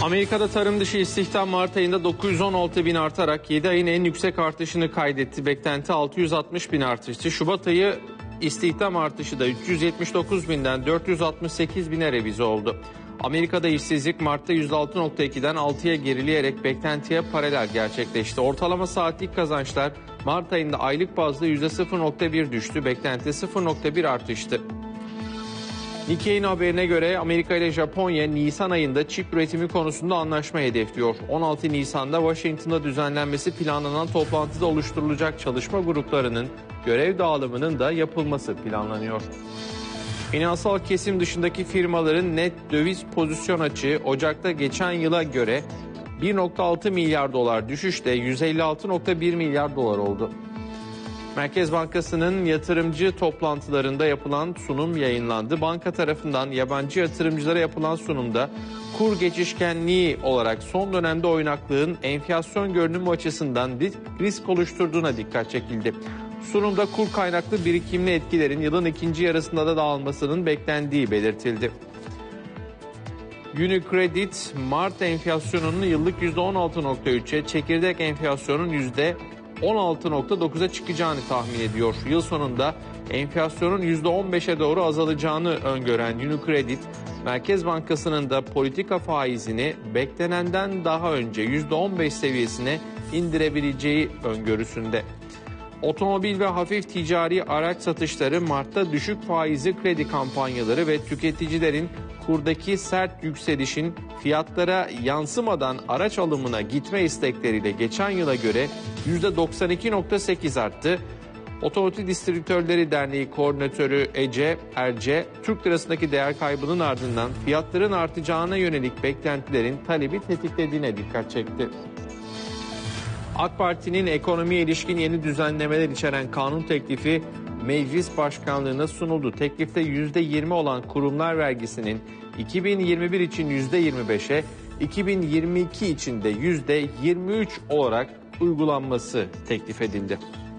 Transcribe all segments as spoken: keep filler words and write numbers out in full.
Amerika'da tarım dışı istihdam Mart ayında dokuz yüz on altı bin artarak yedi ayın en yüksek artışını kaydetti. Beklenti altı yüz altmış bin artıştı. Şubat ayı istihdam artışı da üç yüz yetmiş dokuz binden dört yüz altmış sekiz bine revize oldu. Amerika'da işsizlik Mart'ta yüzde altı nokta ikiden altıya gerileyerek beklentiye paralel gerçekleşti. Ortalama saatlik kazançlar Mart ayında aylık bazda yüzde sıfır nokta bir düştü. Beklenti sıfır nokta bir artıştı. Nikkei'nin haberine göre Amerika ile Japonya Nisan ayında çip üretimi konusunda anlaşma hedefliyor. on altı Nisan'da Washington'da düzenlenmesi planlanan toplantıda oluşturulacak çalışma gruplarının görev dağılımının da yapılması planlanıyor. Finansal kesim dışındaki firmaların net döviz pozisyon açığı Ocak'ta geçen yıla göre bir nokta altı milyar dolar düşüşle yüz elli altı nokta bir milyar dolar oldu. Merkez Bankası'nın yatırımcı toplantılarında yapılan sunum yayınlandı. Banka tarafından yabancı yatırımcılara yapılan sunumda kur geçişkenliği olarak son dönemde oynaklığın enflasyon görünümü açısından risk oluşturduğuna dikkat çekildi. Sunumda kur kaynaklı birikimli etkilerin yılın ikinci yarısında da dağılmasının beklendiği belirtildi. Unicredit, Mart enflasyonunun yıllık yüzde on altı nokta üçe, çekirdek enflasyonun yüzde on altı nokta dokuza çıkacağını tahmin ediyor. Yıl sonunda enflasyonun yüzde on beşe doğru azalacağını öngören Unicredit, Merkez Bankası'nın da politika faizini beklenenden daha önce yüzde on beş seviyesine indirebileceği öngörüsünde. Otomobil ve hafif ticari araç satışları Mart'ta düşük faizli kredi kampanyaları ve tüketicilerin kurdaki sert yükselişin fiyatlara yansımadan araç alımına gitme istekleriyle geçen yıla göre yüzde doksan iki nokta sekiz arttı. Otomotiv Distribütörleri Derneği Koordinatörü Ece Erce, Türk lirasındaki değer kaybının ardından fiyatların artacağına yönelik beklentilerin talebi tetiklediğine dikkat çekti. AK Parti'nin ekonomiye ilişkin yeni düzenlemeler içeren kanun teklifi Meclis Başkanlığı'na sunuldu. Teklifte yüzde yirmi olan kurumlar vergisinin iki bin yirmi bir için yüzde yirmi beşe, iki bin yirmi iki için de yüzde yirmi üç olarak uygulanması teklif edildi.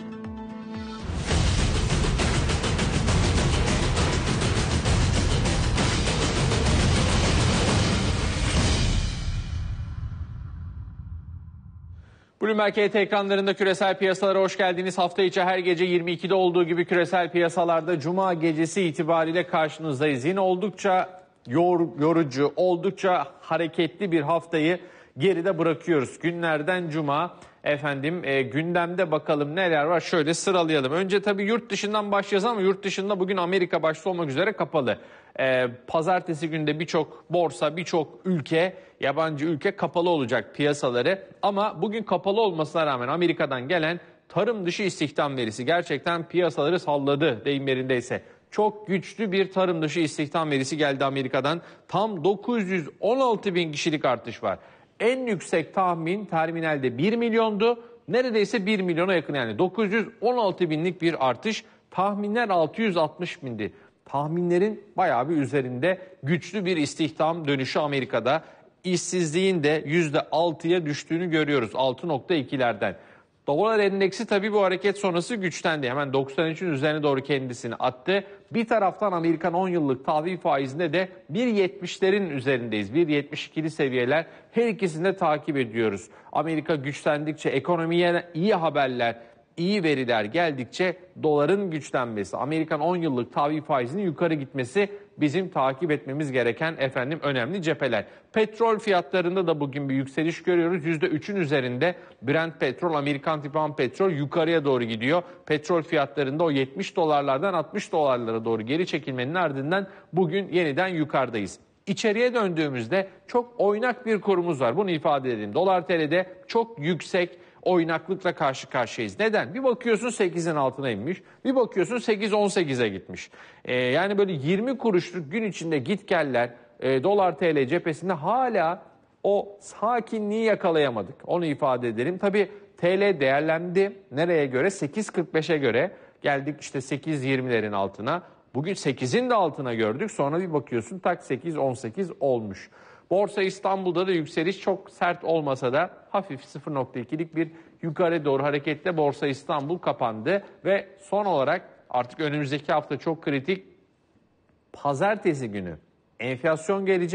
Bloomberg H T ekranlarında küresel piyasalara hoş geldiniz. Hafta içi her gece yirmi ikide olduğu gibi küresel piyasalarda Cuma gecesi itibariyle karşınızdayız. Yine oldukça yor, yorucu, oldukça hareketli bir haftayı geride bırakıyoruz. Günlerden Cuma, efendim e, gündemde bakalım neler var, şöyle sıralayalım. Önce tabii yurt dışından başlayacağız ama yurt dışında bugün Amerika başta olmak üzere kapalı. E, pazartesi günde birçok borsa, birçok ülke, yabancı ülke kapalı olacak piyasaları. Ama bugün kapalı olmasına rağmen Amerika'dan gelen tarım dışı istihdam verisi gerçekten piyasaları salladı deyim yerindeyse. Çok güçlü bir tarım dışı istihdam verisi geldi Amerika'dan. Tam dokuz yüz on altı bin kişilik artış var. En yüksek tahmin terminalde bir milyondu. Neredeyse bir milyona yakın, yani dokuz yüz on altı binlik bir artış. Tahminler altı yüz altmış bindi. Tahminlerin bayağı bir üzerinde güçlü bir istihdam dönüşü Amerika'da. İşsizliğin de yüzde altıya düştüğünü görüyoruz, altı nokta ikilerden. Dolar endeksi tabii bu hareket sonrası güçlendi. Hemen doksan üçün üzerine doğru kendisini attı. Bir taraftan Amerikan on yıllık tahvil faizinde de bir yetmişlerin üzerindeyiz. bir yetmiş ikili seviyeler, her ikisini de takip ediyoruz. Amerika güçlendikçe, ekonomiye iyi haberler, iyi veriler geldikçe doların güçlenmesi, Amerikan on yıllık tahvil faizinin yukarı gitmesi bizim takip etmemiz gereken efendim önemli cepheler. Petrol fiyatlarında da bugün bir yükseliş görüyoruz. yüzde üçün üzerinde Brent petrol, Amerikan tipan petrol yukarıya doğru gidiyor. Petrol fiyatlarında o yetmiş dolarlardan altmış dolarlara doğru geri çekilmenin ardından bugün yeniden yukarıdayız. İçeriye döndüğümüzde çok oynak bir kurumuz var. Bunu ifade edelim. Dolar T L'de çok yüksek oynaklıkla karşı karşıyayız. Neden? Bir bakıyorsun sekizin altına inmiş, bir bakıyorsun sekiz on sekize gitmiş. Ee, yani böyle yirmi kuruşluk gün içinde gitgeller e, Dolar T L cephesinde hala o sakinliği yakalayamadık. Onu ifade edelim. Tabii T L değerlendi. Nereye göre? sekiz kırk beşe göre geldik işte sekiz yirmilerin altına. Bugün sekizin de altına gördük. Sonra bir bakıyorsun tak sekiz on sekiz olmuş. Borsa İstanbul'da da yükseliş çok sert olmasa da hafif sıfır nokta ikilik bir yukarı doğru hareketle Borsa İstanbul kapandı. Ve son olarak artık önümüzdeki hafta çok kritik, pazartesi günü enflasyon gelecek.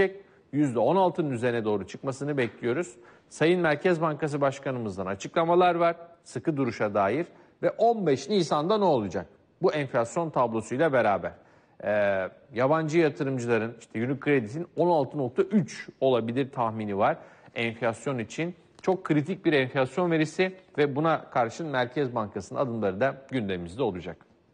yüzde on altının üzerine doğru çıkmasını bekliyoruz. Sayın Merkez Bankası Başkanımızdan açıklamalar var sıkı duruşa dair ve on beş Nisan'da ne olacak? Bu enflasyon tablosuyla beraber. Ee, yabancı yatırımcıların işte Unicredit'in on altı nokta üç olabilir tahmini var enflasyon için. Çok kritik bir enflasyon verisi ve buna karşın Merkez Bankası'nın adımları da gündemimizde olacak.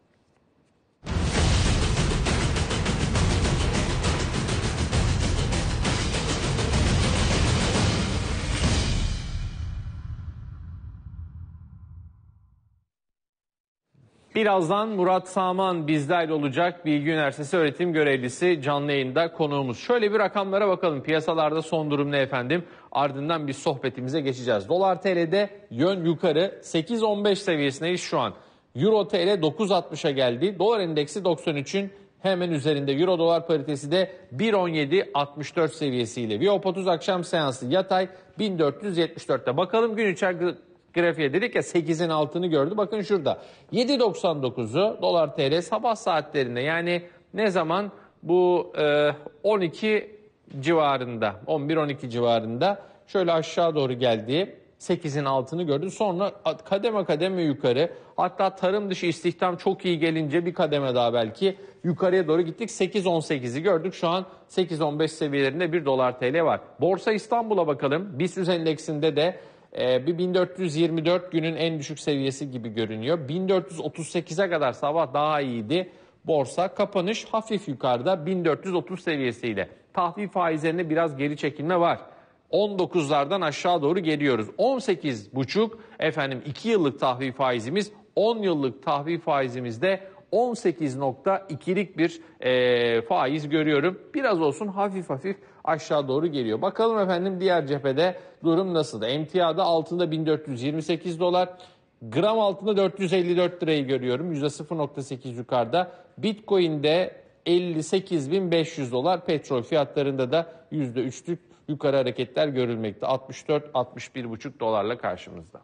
Birazdan Murat Saman bizlerle olacak. Bilgi Üniversitesi öğretim görevlisi canlı yayında konuğumuz. Şöyle bir rakamlara bakalım. Piyasalarda son durum ne efendim? Ardından bir sohbetimize geçeceğiz. Dolar T L'de yön yukarı sekiz on beş seviyesindeyiz şu an. Euro T L dokuz altmışa geldi. Dolar endeksi doksan üçün hemen üzerinde. Euro dolar paritesi de bir on yedi altmış dört seviyesiyle. Viyop otuz akşam seansı yatay bin dört yüz yetmiş dörtte. Bakalım gün içi grafiğe dedik ya sekizin altını gördü. Bakın şurada yedi doksan dokuzu dolar T L sabah saatlerinde, yani ne zaman bu e, on iki civarında, on bir on iki civarında şöyle aşağı doğru geldi. sekizin altını gördü. Sonra kademe kademe yukarı, hatta tarım dışı istihdam çok iyi gelince bir kademe daha belki yukarıya doğru gittik. sekiz on sekizi gördük. Şu an sekiz on beş seviyelerinde bir dolar T L var. Borsa İstanbul'a bakalım. BIST endeksinde de bir bin dört yüz yirmi dört günün en düşük seviyesi gibi görünüyor. bin dört yüz otuz sekize kadar sabah daha iyiydi. Borsa kapanış hafif yukarıda bin dört yüz otuz seviyesiyle. Tahvil faizlerinde biraz geri çekilme var. on dokuzlardan aşağı doğru geliyoruz. on sekiz buçuk efendim iki yıllık tahvil faizimiz, on yıllık tahvil faizimizde on sekiz nokta ikilik bir e, faiz görüyorum. Biraz olsun hafif hafif aşağı doğru geliyor. Bakalım efendim diğer cephede durum nasıl? Emtiada altında bin dört yüz yirmi sekiz dolar, gram altında dört yüz elli dört lirayı görüyorum. yüzde sıfır nokta sekiz yukarıda. Bitcoin'de elli sekiz bin beş yüz dolar, petrol fiyatlarında da yüzde üçlük yukarı hareketler görülmekte. altmış dört altmış bir buçuk dolarla karşımızda.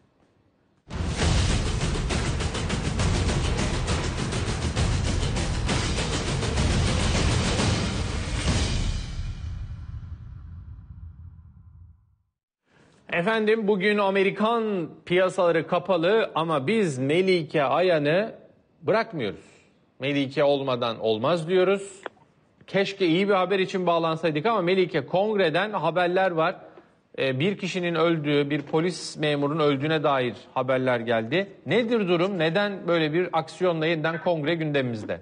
Efendim bugün Amerikan piyasaları kapalı ama biz Melike Ayan'ı bırakmıyoruz. Melike olmadan olmaz diyoruz. Keşke iyi bir haber için bağlansaydık ama Melike, kongreden haberler var. Ee, bir kişinin öldüğü, bir polis memurunun öldüğüne dair haberler geldi. Nedir durum? Neden böyle bir aksiyonla yeniden kongre gündemimizde?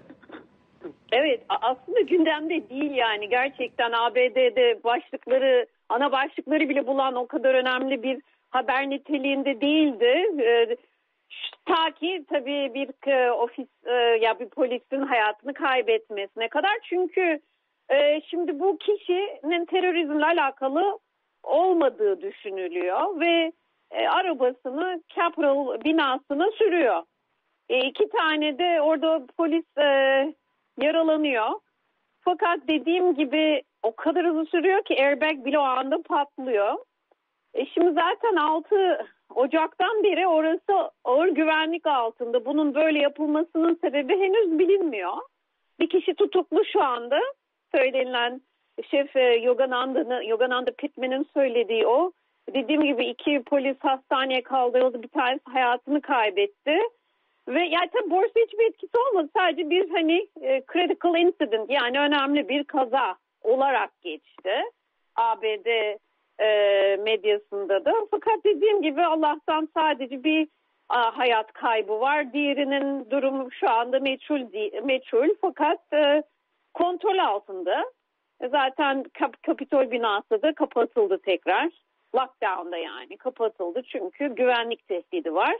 Evet, aslında gündemde değil yani. Gerçekten A B D'de başlıkları, ana başlıkları bile bulan o kadar önemli bir haber niteliğinde değildi. Ee, ta ki tabii bir e, ofis e, ya bir polisin hayatını kaybetmesine kadar. Çünkü e, şimdi bu kişinin terörizmle alakalı olmadığı düşünülüyor ve e, arabasını Capitol binasına sürüyor. E, iki tane de orada polis e, yaralanıyor. Fakat dediğim gibi o kadar hızlı sürüyor ki airbag bile o anda patlıyor. E şimdi zaten altı Ocak'tan beri orası ağır güvenlik altında. Bunun böyle yapılmasının sebebi henüz bilinmiyor. Bir kişi tutuklu şu anda. Söylenilen şef Yogananda, Yogananda Pittman'ın söylediği o. Dediğim gibi iki polis hastaneye kaldırıldı. Bir tanesi hayatını kaybetti. Ve yani tabii borsa hiçbir etkisi olmadı. Sadece bir hani e, critical incident, yani önemli bir kaza olarak geçti. A B D e, medyasında da. Fakat dediğim gibi Allah'tan sadece bir a, hayat kaybı var. Diğerinin durumu şu anda meçhul, meçhul fakat e, kontrol altında. E, zaten Kap Kapitol binası da kapatıldı tekrar. Lockdown'da yani kapatıldı çünkü güvenlik tehdidi var.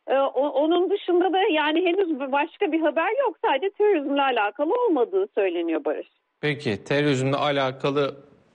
Onun dışında da yani henüz başka bir haber yok. Sadece terörizmle alakalı olmadığı söyleniyor Barış. Peki terörizmle alakalı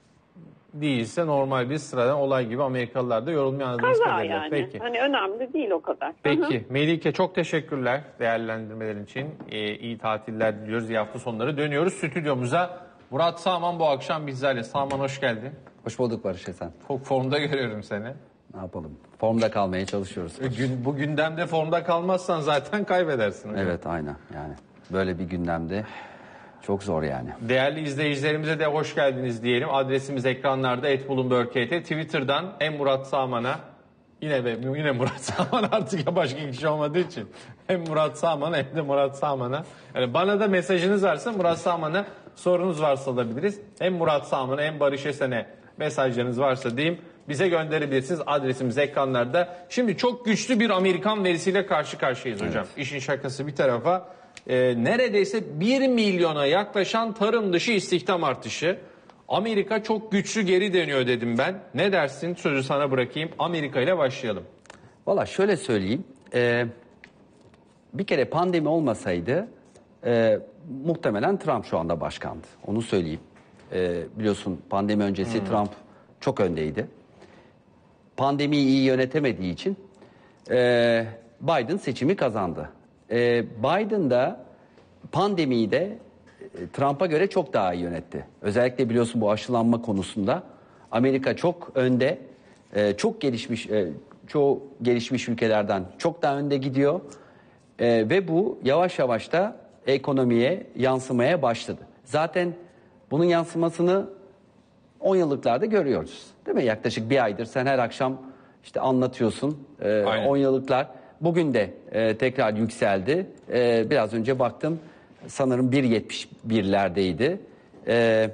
değilse normal bir sıradan olay gibi Amerikalılar da yorulmaya anladığınız kadarıyla. Yani. Peki. Hani önemli değil o kadar. Peki Hı-hı. Melike, çok teşekkürler değerlendirmelerin için. Ee, iyi tatiller diliyoruz. İyi hafta sonları. Dönüyoruz stüdyomuza. Murat Saman bu akşam bizlerle. Saman hoş geldin. Hoş bulduk Barış Esen. Çok formda görüyorum seni. Ne yapalım? Formda kalmaya çalışıyoruz. Gün, bu gündemde formda kalmazsan zaten kaybedersin. Hocam. Evet aynen yani. Böyle bir gündemde Çok zor yani. Değerli izleyicilerimize de hoş geldiniz diyelim. Adresimiz ekranlarda et bloomberg nokta t. Twitter'dan hem Murat Sağman'a yine ve yine Murat Sağman artık ya başka kişi olmadığı için hem Murat Sağman'a hem de Murat Sağman'a. Yani bana da mesajınız varsa Murat Sağman'a sorunuz varsa alabiliriz. Hem Murat Sağman'a hem Barış Esen'e mesajlarınız varsa diyeyim bize gönderebilirsiniz. Adresimiz ekranlarda. Şimdi çok güçlü bir Amerikan verisiyle karşı karşıyayız hocam. Evet. İşin şakası bir tarafa. Ee, neredeyse bir milyona yaklaşan tarım dışı istihdam artışı. Amerika çok güçlü geri dönüyor dedim ben. Ne dersin? Sözü sana bırakayım. Amerika ile başlayalım. Valla şöyle söyleyeyim. Ee, bir kere pandemi olmasaydı e, muhtemelen Trump şu anda başkandı. Onu söyleyeyim. Ee, biliyorsun pandemi öncesi hmm. Trump çok öndeydi. Pandemiyi iyi yönetemediği için e, Biden seçimi kazandı. E, Biden da pandemiyi de Trump'a göre çok daha iyi yönetti. Özellikle biliyorsun bu aşılanma konusunda Amerika çok önde, e, çok gelişmiş, e, çoğu gelişmiş ülkelerden çok daha önde gidiyor e, ve bu yavaş yavaş da ekonomiye yansımaya başladı. Zaten bunun yansımasını on yıllıklarda görüyoruz, değil mi? Yaklaşık bir aydır sen her akşam işte anlatıyorsun. E, on yıllıklar bugün de e, tekrar yükseldi. E, biraz önce baktım. Sanırım bir yetmiş birlerdeydi. Ee,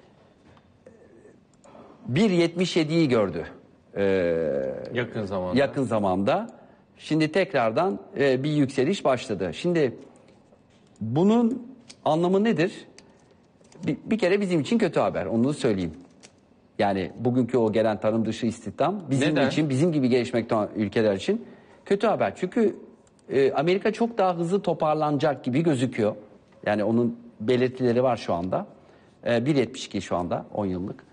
bir yetmiş yediyi gördü. Ee, yakın zamanda. Yakın zamanda. Şimdi tekrardan e, bir yükseliş başladı. Şimdi bunun anlamı nedir? Bir, bir kere bizim için kötü haber. Onu söyleyeyim. Yani bugünkü o gelen tarım dışı istihdam bizim Neden? için, bizim gibi gelişmekte olan ülkeler için kötü haber. Çünkü e, Amerika çok daha hızlı toparlanacak gibi gözüküyor. Yani onun belirtileri var şu anda. Ee, bir yetmiş iki şu anda on yıllık.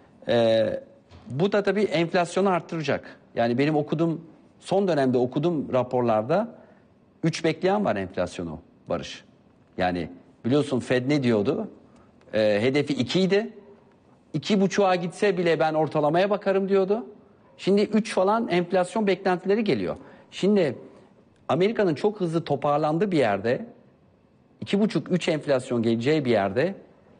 Ee, bu da tabii enflasyonu arttıracak. Yani benim okuduğum, son dönemde okuduğum raporlarda üç bekleyen var enflasyonu Barış. Yani biliyorsun Fed ne diyordu? Ee, hedefi iki idi. iki buçuğa gitse bile ben ortalamaya bakarım diyordu. Şimdi üç falan enflasyon beklentileri geliyor. Şimdi Amerika'nın çok hızlı toparlandığı bir yerde iki buçuk üç enflasyon geleceği bir yerde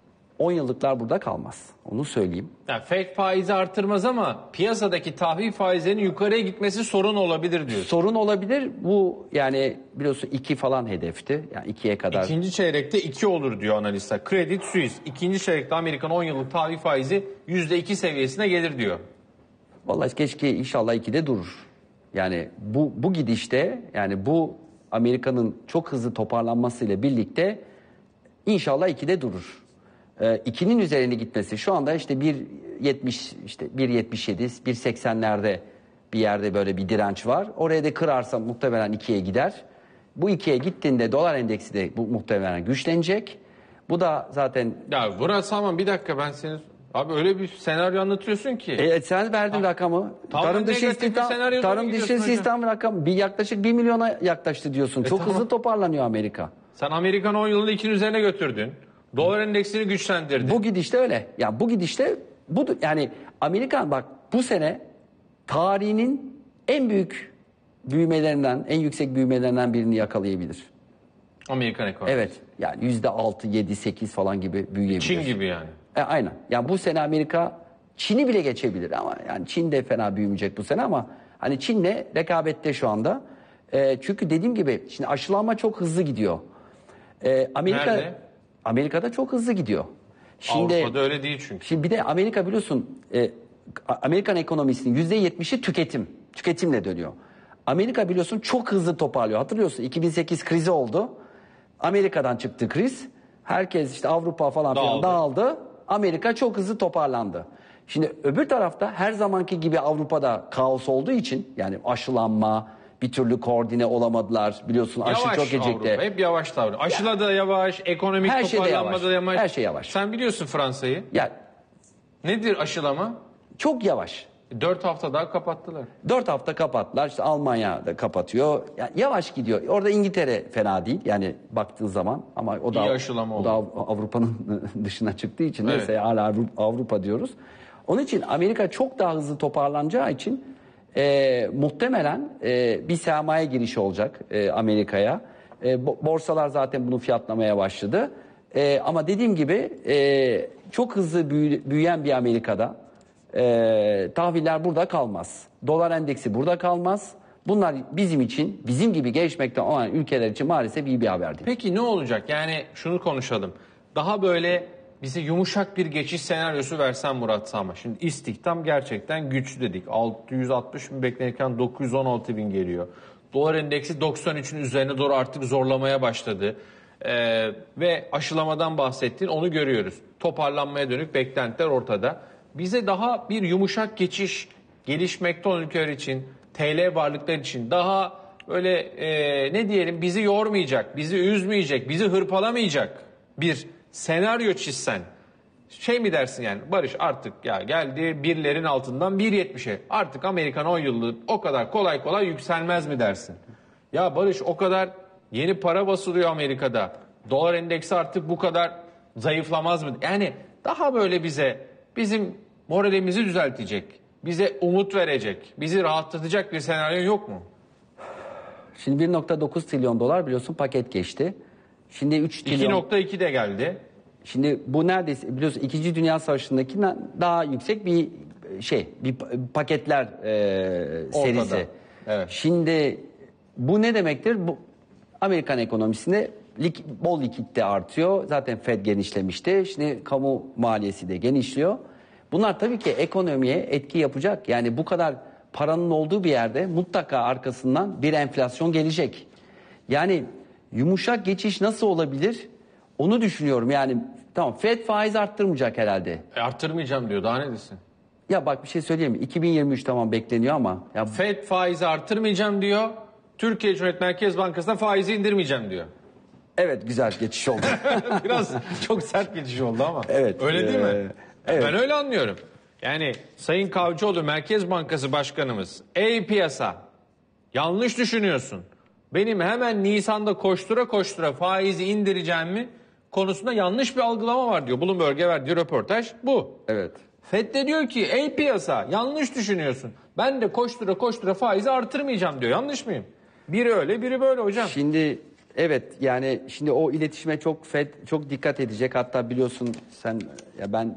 on yıllıklar burada kalmaz. Onu söyleyeyim. Yani Fed faizi artırmaz ama piyasadaki tahvil faizlerinin yukarıya gitmesi sorun olabilir diyorsun. Sorun olabilir. Bu yani biliyorsun iki falan hedefti. Yani ikiye kadar. İkinci çeyrekte iki olur diyor analistler. Credit Suisse. İkinci çeyrekte Amerikan on yıllık tahvil faizi yüzde iki seviyesine gelir diyor. Vallahi keşke inşallah ikide durur. Yani bu, bu gidişte yani bu Amerika'nın çok hızlı toparlanmasıyla birlikte inşallah ikide durur. Ee, ikinin üzerine gitmesi şu anda işte bir yetmiş işte bir yetmiş yedi bir seksenlerde bir yerde böyle bir direnç var. Oraya da kırarsa muhtemelen ikiye gider. Bu ikiye gittiğinde dolar endeksi de bu muhtemelen güçlenecek. Bu da zaten... Ya Murat Sağman bir dakika ben seni... Abi öyle bir senaryo anlatıyorsun ki. E, sen verdin ha, rakamı. Tarım dışı istihdam, tarım dışı istihdam rakamı bir yaklaşık bir milyona yaklaştı diyorsun. E, Çok tamam. hızlı toparlanıyor Amerika. Sen Amerikan on yılını ikinin üzerine götürdün. Dolar endeksini güçlendirdin. Bu gidişte öyle. Ya bu gidişte bu yani Amerika bak bu sene tarihinin en büyük büyümelerinden, en yüksek büyümelerinden birini yakalayabilir. Amerikan ekonomisi. Evet. Yani yüzde altı, yedi, sekiz falan gibi büyüyebilir. Çin gibi yani. E, aynen. Yani bu sene Amerika Çin'i bile geçebilir ama yani Çin de fena büyümeyecek bu sene ama hani Çin'le rekabette şu anda. E, çünkü dediğim gibi şimdi aşılanma çok hızlı gidiyor. E, Amerika Nerede? Amerika'da çok hızlı gidiyor. Şimdi, Avrupa'da öyle değil çünkü. Şimdi bir de Amerika biliyorsun e, Amerikan ekonomisinin yüzde yetmişi tüketim. Tüketimle dönüyor. Amerika biliyorsun çok hızlı toparlıyor. Hatırlıyorsun iki bin sekiz krizi oldu. Amerika'dan çıktı kriz. Herkes işte Avrupa falan filan dağıldı. dağıldı. Amerika çok hızlı toparlandı. Şimdi öbür tarafta her zamanki gibi Avrupa'da kaos olduğu için yani aşılanma bir türlü koordine olamadılar. Biliyorsun aşı yavaş çok gecikti. Avrupa hep yavaş davranıyor. Aşıla da yavaş, ekonomik her toparlanma da yavaş. Her şey yavaş. Sen biliyorsun Fransa'yı. Ya, nedir aşılama? Çok yavaş. Dört hafta daha kapattılar. Dört hafta kapattılar. İşte Almanya da kapatıyor. Yani yavaş gidiyor. Orada İngiltere fena değil. Yani baktığın zaman ama o da, o da Avrupa'nın dışına çıktığı için evet. Neyse hala Avrupa diyoruz. Onun için Amerika çok daha hızlı toparlanacağı için e, muhtemelen e, bir sermaye girişi olacak e, Amerika'ya. E, borsalar zaten bunu fiyatlamaya başladı. E, ama dediğim gibi e, çok hızlı büyü- büyüyen bir Amerika'da e, tahviller burada kalmaz. Dolar endeksi burada kalmaz. Bunlar bizim için, bizim gibi gelişmekte olan ülkeler için maalesef iyi bir haber değil. Peki ne olacak? Yani şunu konuşalım. Daha böyle bize yumuşak bir geçiş senaryosu versen Murat Sağma. Şimdi istihdam gerçekten güçlü dedik. altı yüz altmış bin beklenirken dokuz yüz on altı bin geliyor. Dolar endeksi doksan üçün üzerine doğru artık zorlamaya başladı. Ee, ve aşılamadan bahsettin, onu görüyoruz. Toparlanmaya dönük beklentiler ortada. Bize daha bir yumuşak geçiş gelişmekte olan ülkeler için, T L varlıklar için daha böyle e, ne diyelim bizi yormayacak, bizi üzmeyecek, bizi hırpalamayacak bir senaryo çizsen. Şey mi dersin yani Barış artık ya geldi birlerin altından bir yetmişe artık Amerikan on yıllık o kadar kolay kolay yükselmez mi dersin? Ya Barış o kadar yeni para basılıyor Amerika'da. Dolar endeksi artık bu kadar zayıflamaz mı? Yani daha böyle bize bizim moralimizi düzeltecek, bize umut verecek, bizi rahatlatacak bir senaryo yok mu? Şimdi bir nokta dokuz trilyon dolar biliyorsun paket geçti. Şimdi üç iki trilyon. nokta iki de geldi. Şimdi bu neredeyse biliyorsun İkinci Dünya Savaşı'ndakinden daha yüksek bir şey, bir paketler e, serisi. Evet. Şimdi bu ne demektir? Bu Amerikan ekonomisinde lik, bol likitte artıyor. Zaten Fed genişlemişti. Şimdi kamu maliyesi de genişliyor. Bunlar tabii ki ekonomiye etki yapacak. Yani bu kadar paranın olduğu bir yerde mutlaka arkasından bir enflasyon gelecek. Yani yumuşak geçiş nasıl olabilir? Onu düşünüyorum. Yani tamam Fed faiz arttırmayacak herhalde. E, arttırmayacağım diyor, daha ne desin? Ya bak bir şey söyleyeyim mi? iki bin yirmi üç tamam bekleniyor ama ya Fed faizi arttırmayacağım diyor. Türkiye Cumhuriyet Merkez Bankası'na faizi indirmeyeceğim diyor. evet güzel geçiş oldu. Biraz çok sert geçiş oldu ama. Evet, Öyle değil mi? e, evet. Ben öyle anlıyorum. Yani Sayın Kavcıoğlu Merkez Bankası Başkanımız, ey piyasa yanlış düşünüyorsun. Benim hemen Nisan'da koştura koştura faizi indireceğim mi konusunda yanlış bir algılama var diyor. Bloomberg'e verdiği röportaj bu. Evet. Fed de diyor ki ey piyasa yanlış düşünüyorsun. Ben de koştura koştura faizi artırmayacağım diyor. Yanlış mıyım? Biri öyle biri böyle hocam. Şimdi evet yani şimdi o iletişime çok Fed çok dikkat edecek. Hatta biliyorsun sen ya ben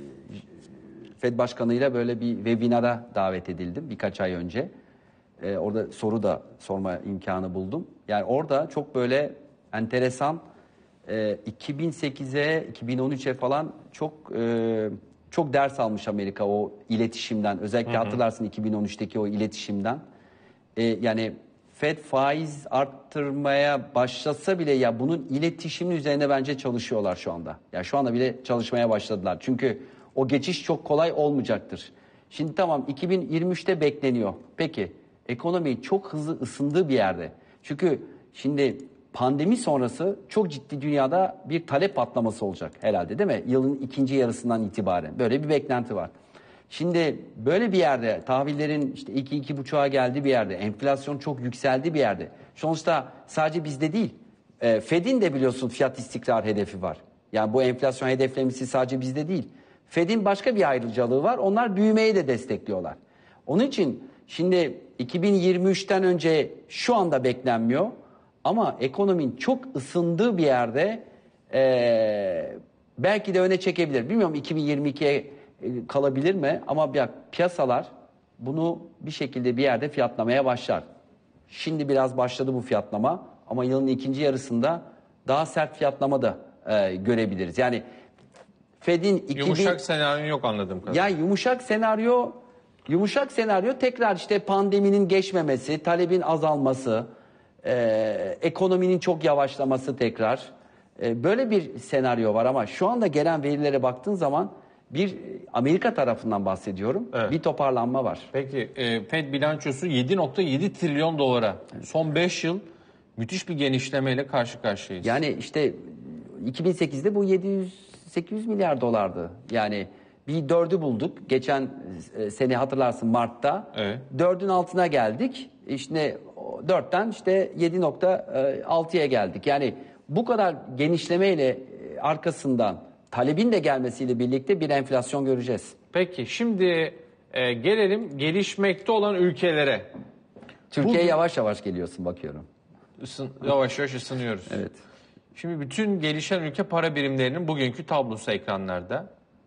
e, Fed başkanıyla böyle bir webinara davet edildim birkaç ay önce. Ee, orada soru da sorma imkanı buldum. Yani orada çok böyle enteresan e, iki bin sekize iki bin on üçe falan çok e, çok ders almış Amerika o iletişimden. Özellikle hı hı. hatırlarsın iki bin on üçteki o iletişimden. E, yani Fed faiz arttırmaya başlasa bile ya bunun iletişimin üzerine bence çalışıyorlar şu anda. Ya şu anda bile çalışmaya başladılar. Çünkü o geçiş çok kolay olmayacaktır. Şimdi tamam iki bin yirmi üçte bekleniyor. Peki ekonomi çok hızlı ısındığı bir yerde. Çünkü şimdi pandemi sonrası çok ciddi dünyada bir talep patlaması olacak herhalde değil mi? Yılın ikinci yarısından itibaren böyle bir beklenti var. Şimdi böyle bir yerde tahvillerin işte iki iki buçuğa geldiği bir yerde, enflasyon çok yükseldiği bir yerde. Sonuçta sadece bizde değil, e, Fed'in de biliyorsun fiyat istikrar hedefi var. Yani bu enflasyon hedeflemesi sadece bizde değil. Fed'in başka bir ayrıcalığı var. Onlar büyümeyi de destekliyorlar. Onun için şimdi iki bin yirmi üçten önce şu anda beklenmiyor. Ama ekonominin çok ısındığı bir yerde e, belki de öne çekebilir. Bilmiyorum iki bin yirmi ikiye kalabilir mi? Ama bir, piyasalar bunu bir şekilde bir yerde fiyatlamaya başlar. Şimdi biraz başladı bu fiyatlama ama yılın ikinci yarısında daha sert fiyatlama da e, görebiliriz. Yani Fed'in iki bin... Yumuşak senaryo yok anladığım kadarıyla. Yani yumuşak senaryo yumuşak senaryo tekrar işte pandeminin geçmemesi, talebin azalması, e, ekonominin çok yavaşlaması tekrar. E, böyle bir senaryo var ama şu anda gelen verilere baktığın zaman bir Amerika tarafından bahsediyorum. Evet. Bir toparlanma var. Peki e, Fed bilançosu yedi nokta yedi trilyon dolara. Evet. Son beş yıl müthiş bir genişlemeyle karşı karşıyayız. Yani işte iki bin sekizde bu yedi yüz sekiz yüz milyar dolardı. Yani bir dördü bulduk. Geçen sene hatırlarsın Mart'ta. Evet. Dördün altına geldik. İşte dörtten işte yedi nokta altıya geldik. Yani bu kadar genişlemeyle arkasından talebin de gelmesiyle birlikte bir enflasyon göreceğiz. Peki şimdi e, gelelim gelişmekte olan ülkelere. Türkiye Bu, yavaş yavaş geliyorsun bakıyorum. Isın, yavaş yavaş ısınıyoruz. Evet. Şimdi bütün gelişen ülke para birimlerinin bugünkü tablosu ekranlarda.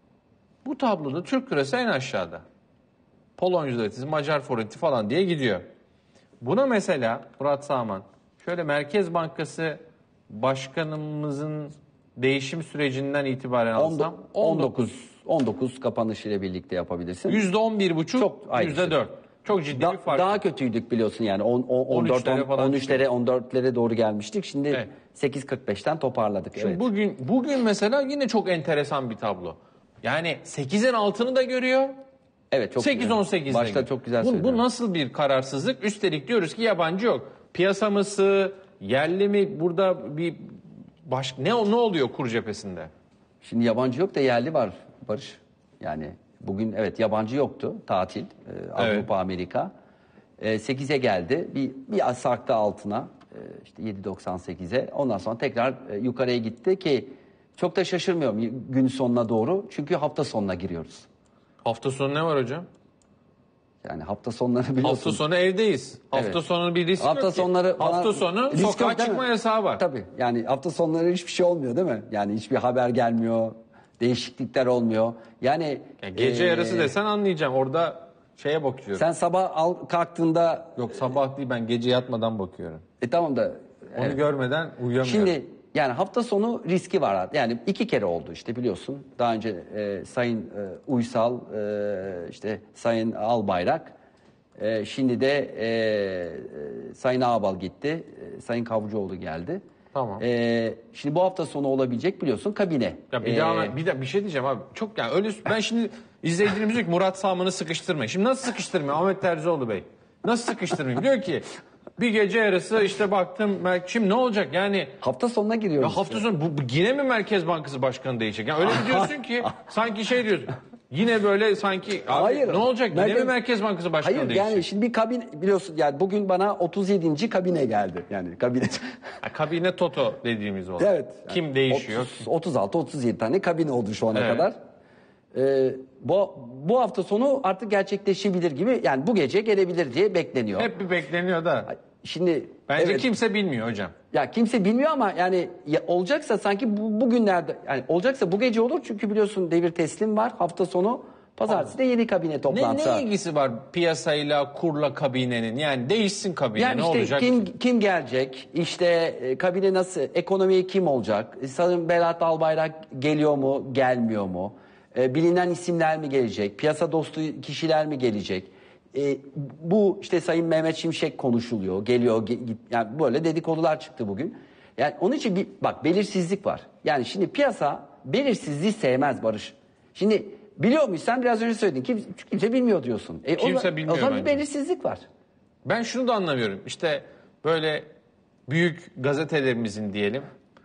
Bu tabloda Türk lirası en aşağıda. Polonya lirası, Macar forint'i falan diye gidiyor. Buna mesela Murat Sağman, şöyle Merkez Bankası Başkanımızın değişim sürecinden itibaren alsam on dokuz on dokuz kapanış ile birlikte yapabilirsin. yüzde on bir buçuk, Çok aynısı. yüzde dört. Çok ciddi Da- bir fark. Daha kötüydük biliyorsun yani on, on, on dört, on üçlere falan on üçlere on dörtlere doğru gelmiştik. Şimdi Evet. sekiz kırk beşten toparladık. Şimdi Evet. bugün bugün mesela yine çok enteresan bir tablo. Yani sekizin altını da görüyor. Evet, çok sekiz on sekizde. Başta çok güzel bu, söyledin. bu nasıl bir kararsızlık? Üstelik diyoruz ki yabancı yok. Piyasa mı sığ, yerli mi? Burada bir baş ne ne oluyor kur cephesinde? Şimdi yabancı yok da yerli var Barış. Yani bugün evet yabancı yoktu tatil e, Avrupa Evet. Amerika. E, sekize geldi. Bir bir sarktı altına e, işte yedi doksan sekize. Ondan sonra tekrar e, yukarıya gitti ki çok da şaşırmıyorum gün sonuna doğru. Çünkü hafta sonuna giriyoruz. Hafta sonu ne var hocam? Yani hafta sonları biliyorsun. Hafta sonu evdeyiz. Hafta Evet. sonu bir risk Hafta yok ki. sonları falan- Hafta sonu risk yok sokağa değil çıkma mi? yasağı var. Tabii yani hafta sonları hiçbir şey olmuyor değil mi? Yani hiçbir haber gelmiyor, değişiklikler olmuyor. Yani Yani gece e, yarısı desen anlayacağım. Orada şeye bakıyorum. sen sabah al, kalktığında Yok sabah değil, ben gece yatmadan bakıyorum. e tamam da Onu evet. görmeden uyuyamıyorum. Şimdi yani hafta sonu riski var. Yani iki kere oldu işte biliyorsun. Daha önce e, Sayın e, Uysal, e, işte Sayın Albayrak, e, şimdi de e, e, Sayın Ağbal gitti, e, Sayın Kavcıoğlu geldi. Tamam. E, şimdi bu hafta sonu olabilecek biliyorsun kabine. Ya bir E, daha bir de bir şey diyeceğim abi. Çok yani öyle ben şimdi izleyicilerimiz diyor ki Murat Sağman'ı sıkıştırmayın. Şimdi nasıl sıkıştırmayayım Ahmet Terzioğlu Bey? Nasıl sıkıştırmayayım? Diyor ki bir gece yarısı işte baktım şimdi ne olacak yani hafta sonuna giriyoruz. ya hafta sonu bu, bu yine mi Merkez Bankası Başkanı değişecek? Yani öyle bir diyorsun ki sanki şey diyorsun. Yine böyle sanki abi, Hayır. ne olacak? Yine Merkez- mi Merkez Bankası Başkanı Hayır değişecek? yani şimdi bir kabine biliyorsun yani bugün bana otuz yedinci kabine geldi. Yani kabine. Ha, kabine Toto dediğimiz olay. Evet. Kim değişiyor? otuz, otuz altı otuz yedi tane kabine oldu şu ana Evet. kadar. Ee, bu bu hafta sonu artık gerçekleşebilir gibi yani bu gece gelebilir diye bekleniyor. Hep bir bekleniyor da. Şimdi Bence evet, kimse bilmiyor hocam. ya kimse bilmiyor ama yani ya olacaksa sanki bu, bugünlerde yani olacaksa bu gece olur çünkü biliyorsun devir teslim var hafta sonu pazartesi de yeni kabine Ne, toplantısı. ne ilgisi var piyasayla, kurla kabinenin? Yani değişsin kabine Yani ne işte olacak? kim kim gelecek? İşte e, kabine nasıl? Ekonomiye kim olacak? E, Sanırım Berat Albayrak geliyor mu? Gelmiyor mu? E, bilinen isimler mi gelecek? Piyasa dostu kişiler mi gelecek? E, bu işte Sayın Mehmet Şimşek konuşuluyor. Geliyor. ge- git- yani böyle dedikodular çıktı bugün. Yani onun için bir bak belirsizlik var. Yani şimdi piyasa belirsizliği sevmez Barış. Şimdi biliyor muyuz? Sen biraz önce söyledin. Kim, kimse bilmiyor diyorsun. E, o Kimse zaman- bilmiyor O zaman bir bence. belirsizlik var. Ben şunu da anlamıyorum. İşte böyle büyük gazetelerimizin diyelim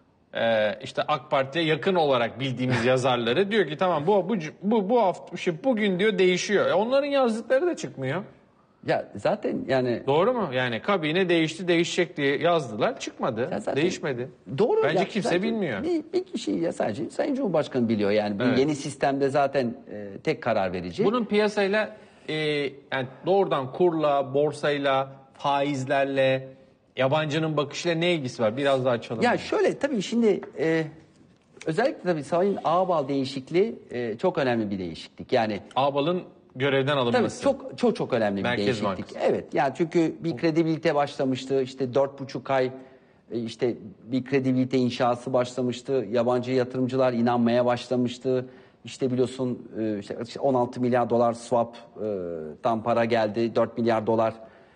e, işte AK Parti'ye yakın olarak bildiğimiz yazarları diyor ki tamam bu bu bu bu hafta işte bugün diyor değişiyor. E, onların yazdıkları da çıkmıyor. Ya zaten yani Doğru mu? Yani kabine değişti, değişecek diye yazdılar. Çıkmadı. Ya zaten Değişmedi. doğru. Bence ya, kimse zaten bilmiyor. Bir, bir kişi ya sadece Sayın Cumhurbaşkanı biliyor yani. Bu Evet. yeni sistemde zaten e, tek karar verici. Bunun piyasayla e, yani doğrudan kurla, borsayla, faizlerle, yabancının bakışıyla ne ilgisi var? Biraz daha açalım. Ya şöyle tabii şimdi e, özellikle tabii Sayın Ağbal değişikliği e, çok önemli bir değişiklik. Yani Ağbal'ın görevden tabii alınması. çok çok çok önemli bir Merkez değişiklik. Bankası. Evet yani çünkü bir kredibilite başlamıştı. İşte dört buçuk ay e, işte bir kredibilite inşası başlamıştı. Yabancı yatırımcılar inanmaya başlamıştı. İşte biliyorsun e, işte on altı milyar dolar swap e, tam para geldi. dört milyar dolar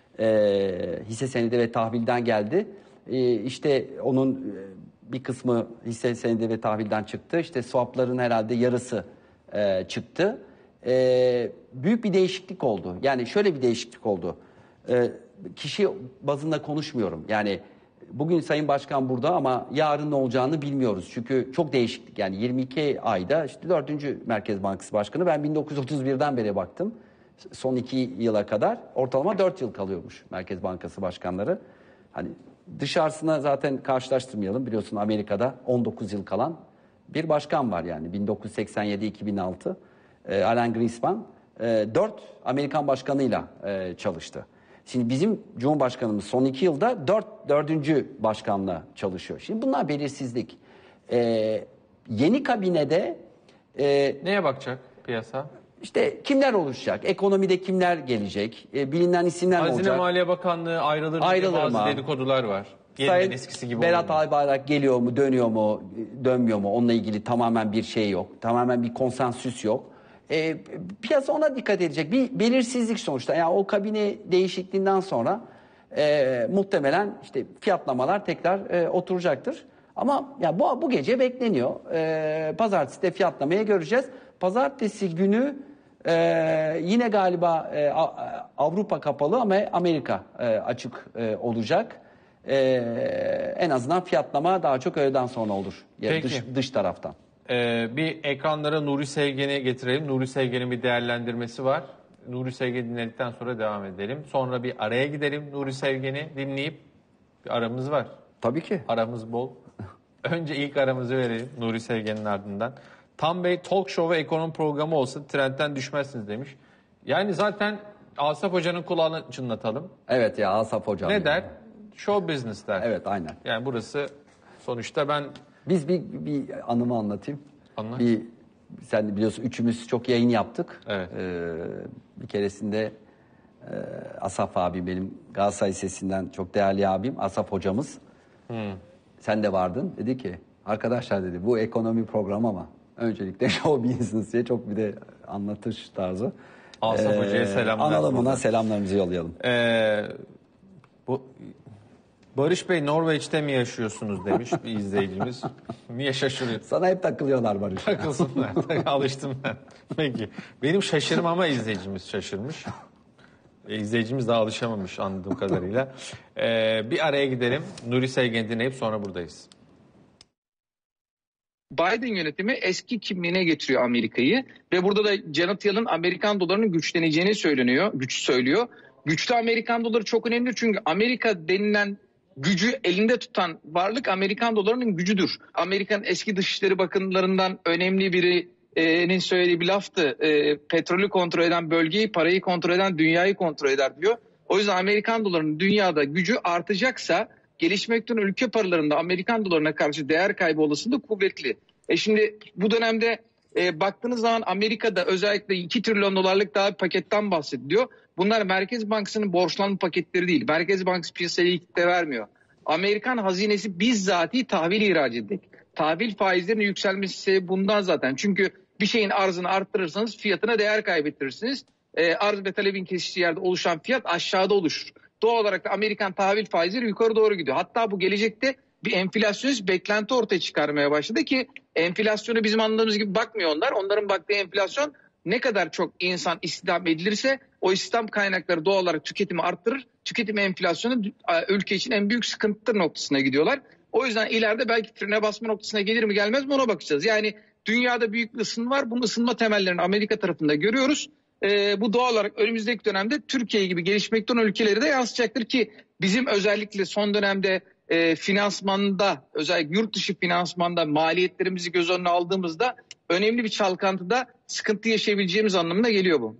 e, hisse senedi ve tahvilden geldi. E, işte onun e, bir kısmı hisse senedi ve tahvilden çıktı. İşte swapların herhalde yarısı e, çıktı. E, büyük bir değişiklik oldu. Yani şöyle bir değişiklik oldu. E, kişi bazında konuşmuyorum. Yani bugün Sayın Başkan burada ama yarın ne olacağını bilmiyoruz. Çünkü çok değişiklik. Yani yirmi iki ayda işte dördüncü Merkez Bankası Başkanı. Ben bin dokuz yüz otuz birden beri baktım. Son iki yıla kadar ortalama dört yıl kalıyormuş Merkez Bankası Başkanları. Hani dışarısına zaten karşılaştırmayalım. Biliyorsun Amerika'da on dokuz yıl kalan bir başkan var yani bin dokuz yüz seksen yedi iki bin altı. E, Alan Greenspan e, dört Amerikan başkanıyla e, çalıştı. Şimdi bizim Cumhurbaşkanımız son iki yılda dört, dördüncü başkanla çalışıyor. Şimdi bunlar belirsizlik. Ee, yeni kabinede e, Neye bakacak piyasa? işte kimler oluşacak? Ekonomide kimler gelecek? E, bilinen isimler mi Hazine olacak? Maliye Bakanlığı ayrılır mı? Ayrılır Bazı mı? dedikodular var. Yeniden Sayın eskisi gibi Berat olur mu? Albayrak geliyor mu, dönüyor mu, dönmüyor mu? Onunla ilgili tamamen bir şey yok. Tamamen bir konsensüs yok. E, piyasa ona dikkat edecek. Bir belirsizlik sonuçta. Yani o kabine değişikliğinden sonra e, muhtemelen işte fiyatlamalar tekrar e, oturacaktır. Ama ya bu bu gece bekleniyor. E, Pazartesi de fiyatlamayı göreceğiz. Pazartesi günü e, yine galiba e, Avrupa kapalı ama Amerika e, açık e, olacak. Ee, en azından fiyatlama daha çok öğleden sonra olur. Yani Peki. dış, dış taraftan. Ee, bir ekranlara Nuri Sevgen'i getirelim. Nuri Sevgen'in bir değerlendirmesi var. Nuri Sevgen'i dinledikten sonra devam edelim. Sonra bir araya gidelim. Nuri Sevgen'i dinleyip bir aramız var. Tabii ki. Aramız bol. Önce ilk aramızı verelim Nuri Sevgen'in ardından. Tam Bey talk show ve ekonomi programı olsa trendten düşmezsiniz demiş. Yani zaten Asaf Hoca'nın kulağını çınlatalım. Evet ya Asaf Hocam. Ne der? Show business der. Evet aynen. Yani burası sonuçta ben... Biz bir, bir anımı anlatayım. Anlat. Bir, sen de biliyorsun üçümüz çok yayın yaptık. Evet. Ee, bir keresinde e, Asaf abi benim Galatasaray Lisesi'nden çok değerli abim Asaf hocamız. Hmm. Sen de vardın. Dedi ki arkadaşlar dedi bu ekonomi programı ama öncelikle show business diye çok bir de anlatış tarzı. Asaf Hoca'ya selamlar. Analım ona buradan. selamlarımızı yollayalım. Ee, bu Barış Bey Norveç'te mi yaşıyorsunuz demiş bir izleyicimiz. Niye şaşırıyor? Sana hep takılıyorlar Barış. Takılsınlar. Alıştım ben. Peki. Benim şaşırmama izleyicimiz şaşırmış. E, izleyicimiz daha alışamamış anladığım kadarıyla. Ee, bir araya gidelim. Nuri Sevgen'i dinleyip sonra buradayız. Biden yönetimi eski kimliğine getiriyor Amerika'yı ve burada da Janet Yellen Amerikan dolarının güçleneceğini söyleniyor, güç söylüyor. Güçlü Amerikan doları çok önemli çünkü Amerika denilen gücü elinde tutan varlık Amerikan dolarının gücüdür. Amerikan eski Dışişleri Bakanlarından önemli birinin söylediği bir laftı. E, petrolü kontrol eden bölgeyi, parayı kontrol eden dünyayı kontrol eder diyor. O yüzden Amerikan dolarının dünyada gücü artacaksa gelişmekte olan ülke paralarında Amerikan dolarına karşı değer kaybı olasılığı kuvvetli. E şimdi bu dönemde e, baktığınız zaman Amerika'da özellikle iki trilyon dolarlık daha bir paketten bahsediliyor. Bunlar Merkez Bankası'nın borçlanma paketleri değil. Merkez Bankası piyasaya likitte vermiyor. Amerikan hazinesi bizzati tahvil ihraç edecek. Tahvil faizlerinin yükselmesi sebebi bundan zaten. Çünkü bir şeyin arzını arttırırsanız fiyatına değer kaybettirirsiniz. E, arz ve talebin kesiştiği yerde oluşan fiyat aşağıda oluşur. Doğal olarak da Amerikan tahvil faizleri yukarı doğru gidiyor. Hatta bu gelecekte bir enflasyonist beklenti ortaya çıkarmaya başladı ki enflasyonu bizim anladığımız gibi bakmıyor onlar. Onların baktığı enflasyon ne kadar çok insan istihdam edilirse o istihdam kaynakları doğal olarak tüketimi arttırır. Tüketim enflasyonu ülke için en büyük sıkıntı noktasına gidiyorlar. O yüzden ileride belki frene basma noktasına gelir mi gelmez mi ona bakacağız. Yani dünyada büyük bir ısınma var. Bunun ısınma temellerini Amerika tarafında görüyoruz. Ee, bu doğal olarak önümüzdeki dönemde Türkiye gibi gelişmekte olan ülkeleri de yansıtacaktır ki bizim özellikle son dönemde e, finansmanda özellikle yurt dışı finansmanda maliyetlerimizi göz önüne aldığımızda önemli bir çalkantıda sıkıntı yaşayabileceğimiz anlamına geliyor bu.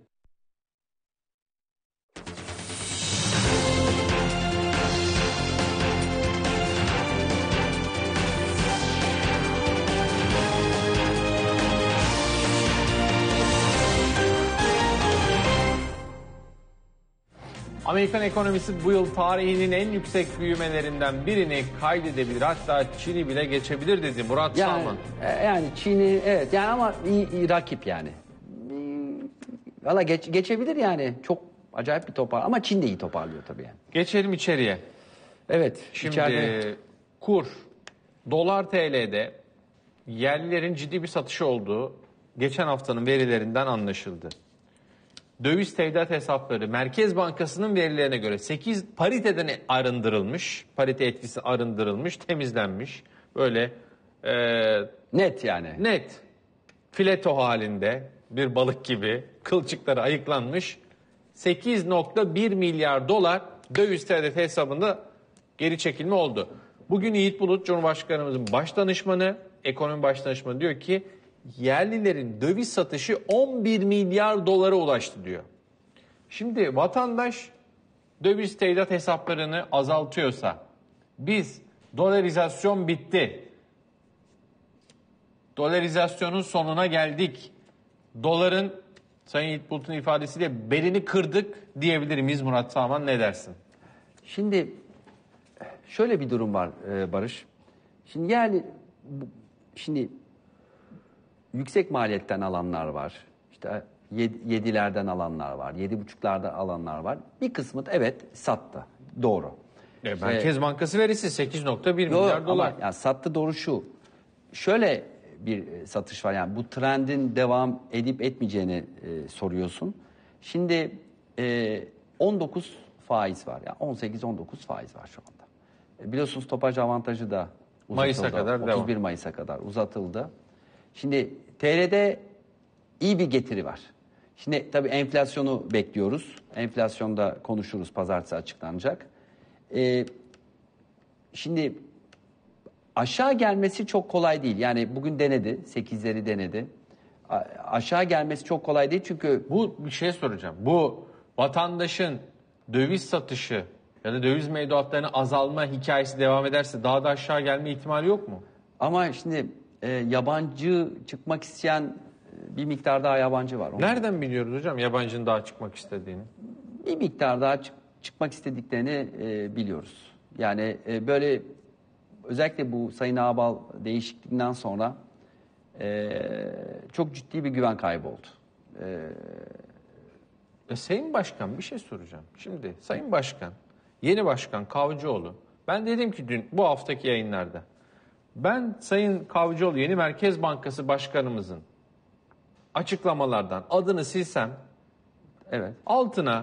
Amerikan ekonomisi bu yıl tarihinin en yüksek büyümelerinden birini kaydedebilir. Hatta Çin'i bile geçebilir dedi Murat Yani, Salman. e, yani Çin'i evet yani ama iyi, iyi rakip yani. Valla geç, geçebilir yani. Çok acayip bir topar ama Çin de iyi toparlıyor tabii yani. Geçelim içeriye. Evet. Şimdi içeride... kur, dolar T L'de yerlilerin ciddi bir satışı olduğu geçen haftanın verilerinden anlaşıldı. Döviz tevdiat hesapları Merkez Bankası'nın verilerine göre sekiz pariteden arındırılmış, parite etkisi arındırılmış, temizlenmiş. Böyle e, net yani. net, fileto halinde bir balık gibi kılçıkları ayıklanmış sekiz nokta bir milyar dolar döviz tevdiat hesabında geri çekilme oldu. Bugün Yiğit Bulut, Cumhurbaşkanımızın baş danışmanı, ekonomi baş danışmanı diyor ki yerlilerin döviz satışı on bir milyar dolara ulaştı diyor. Şimdi vatandaş döviz tevdiat hesaplarını azaltıyorsa, biz dolarizasyon bitti, dolarizasyonun sonuna geldik, doların Sayın Yiğit Bulut'un ifadesiyle belini kırdık diyebilir miyiz Murat Sağman, ne dersin? Şimdi şöyle bir durum var e, Barış. Şimdi yani bu- şimdi yüksek maliyetten alanlar var. İşte yed- yedilerden alanlar var. Yedi buçuklardan alanlar var. Bir kısmı da evet sattı. Doğru. E, Merkez Bankası verisi sekiz nokta bir Yok, milyar dolar. ama yani sattı doğru şu. Şöyle bir e, satış var. Yani bu trendin devam edip etmeyeceğini e, soruyorsun. Şimdi e, on dokuz faiz var. Yani on sekiz on dokuz faiz var şu anda. E, biliyorsunuz topaj avantajı da uzatıldı. Mayıs'a kadar devam. otuz bir Mayıs'a kadar uzatıldı. Şimdi T L'de iyi bir getiri var. Şimdi tabii enflasyonu bekliyoruz. Enflasyonda konuşuruz, pazartesi açıklanacak. E, şimdi aşağı gelmesi çok kolay değil. Yani bugün denedi, sekizleri denedi. A- aşağı gelmesi çok kolay değil çünkü Bu bir şey soracağım. Bu vatandaşın döviz satışı ya da döviz mevduatlarının azalma hikayesi devam ederse daha da aşağı gelme ihtimali yok mu? ama şimdi e, yabancı çıkmak isteyen e, bir miktar daha yabancı var. Onu- Nereden biliyoruz hocam yabancının daha çıkmak istediğini? Bir miktar daha çık- çıkmak istediklerini e, biliyoruz. Yani e, böyle özellikle bu Sayın Ağbal değişikliğinden sonra e, çok ciddi bir güven kaybı oldu. E, Sayın Başkan bir şey soracağım. Şimdi Sayın Başkan, yeni Başkan Kavcıoğlu, ben dedim ki dün bu haftaki yayınlarda, ben Sayın Kavcıoğlu yeni Merkez Bankası Başkanımızın açıklamalardan adını silsem, Evet. altına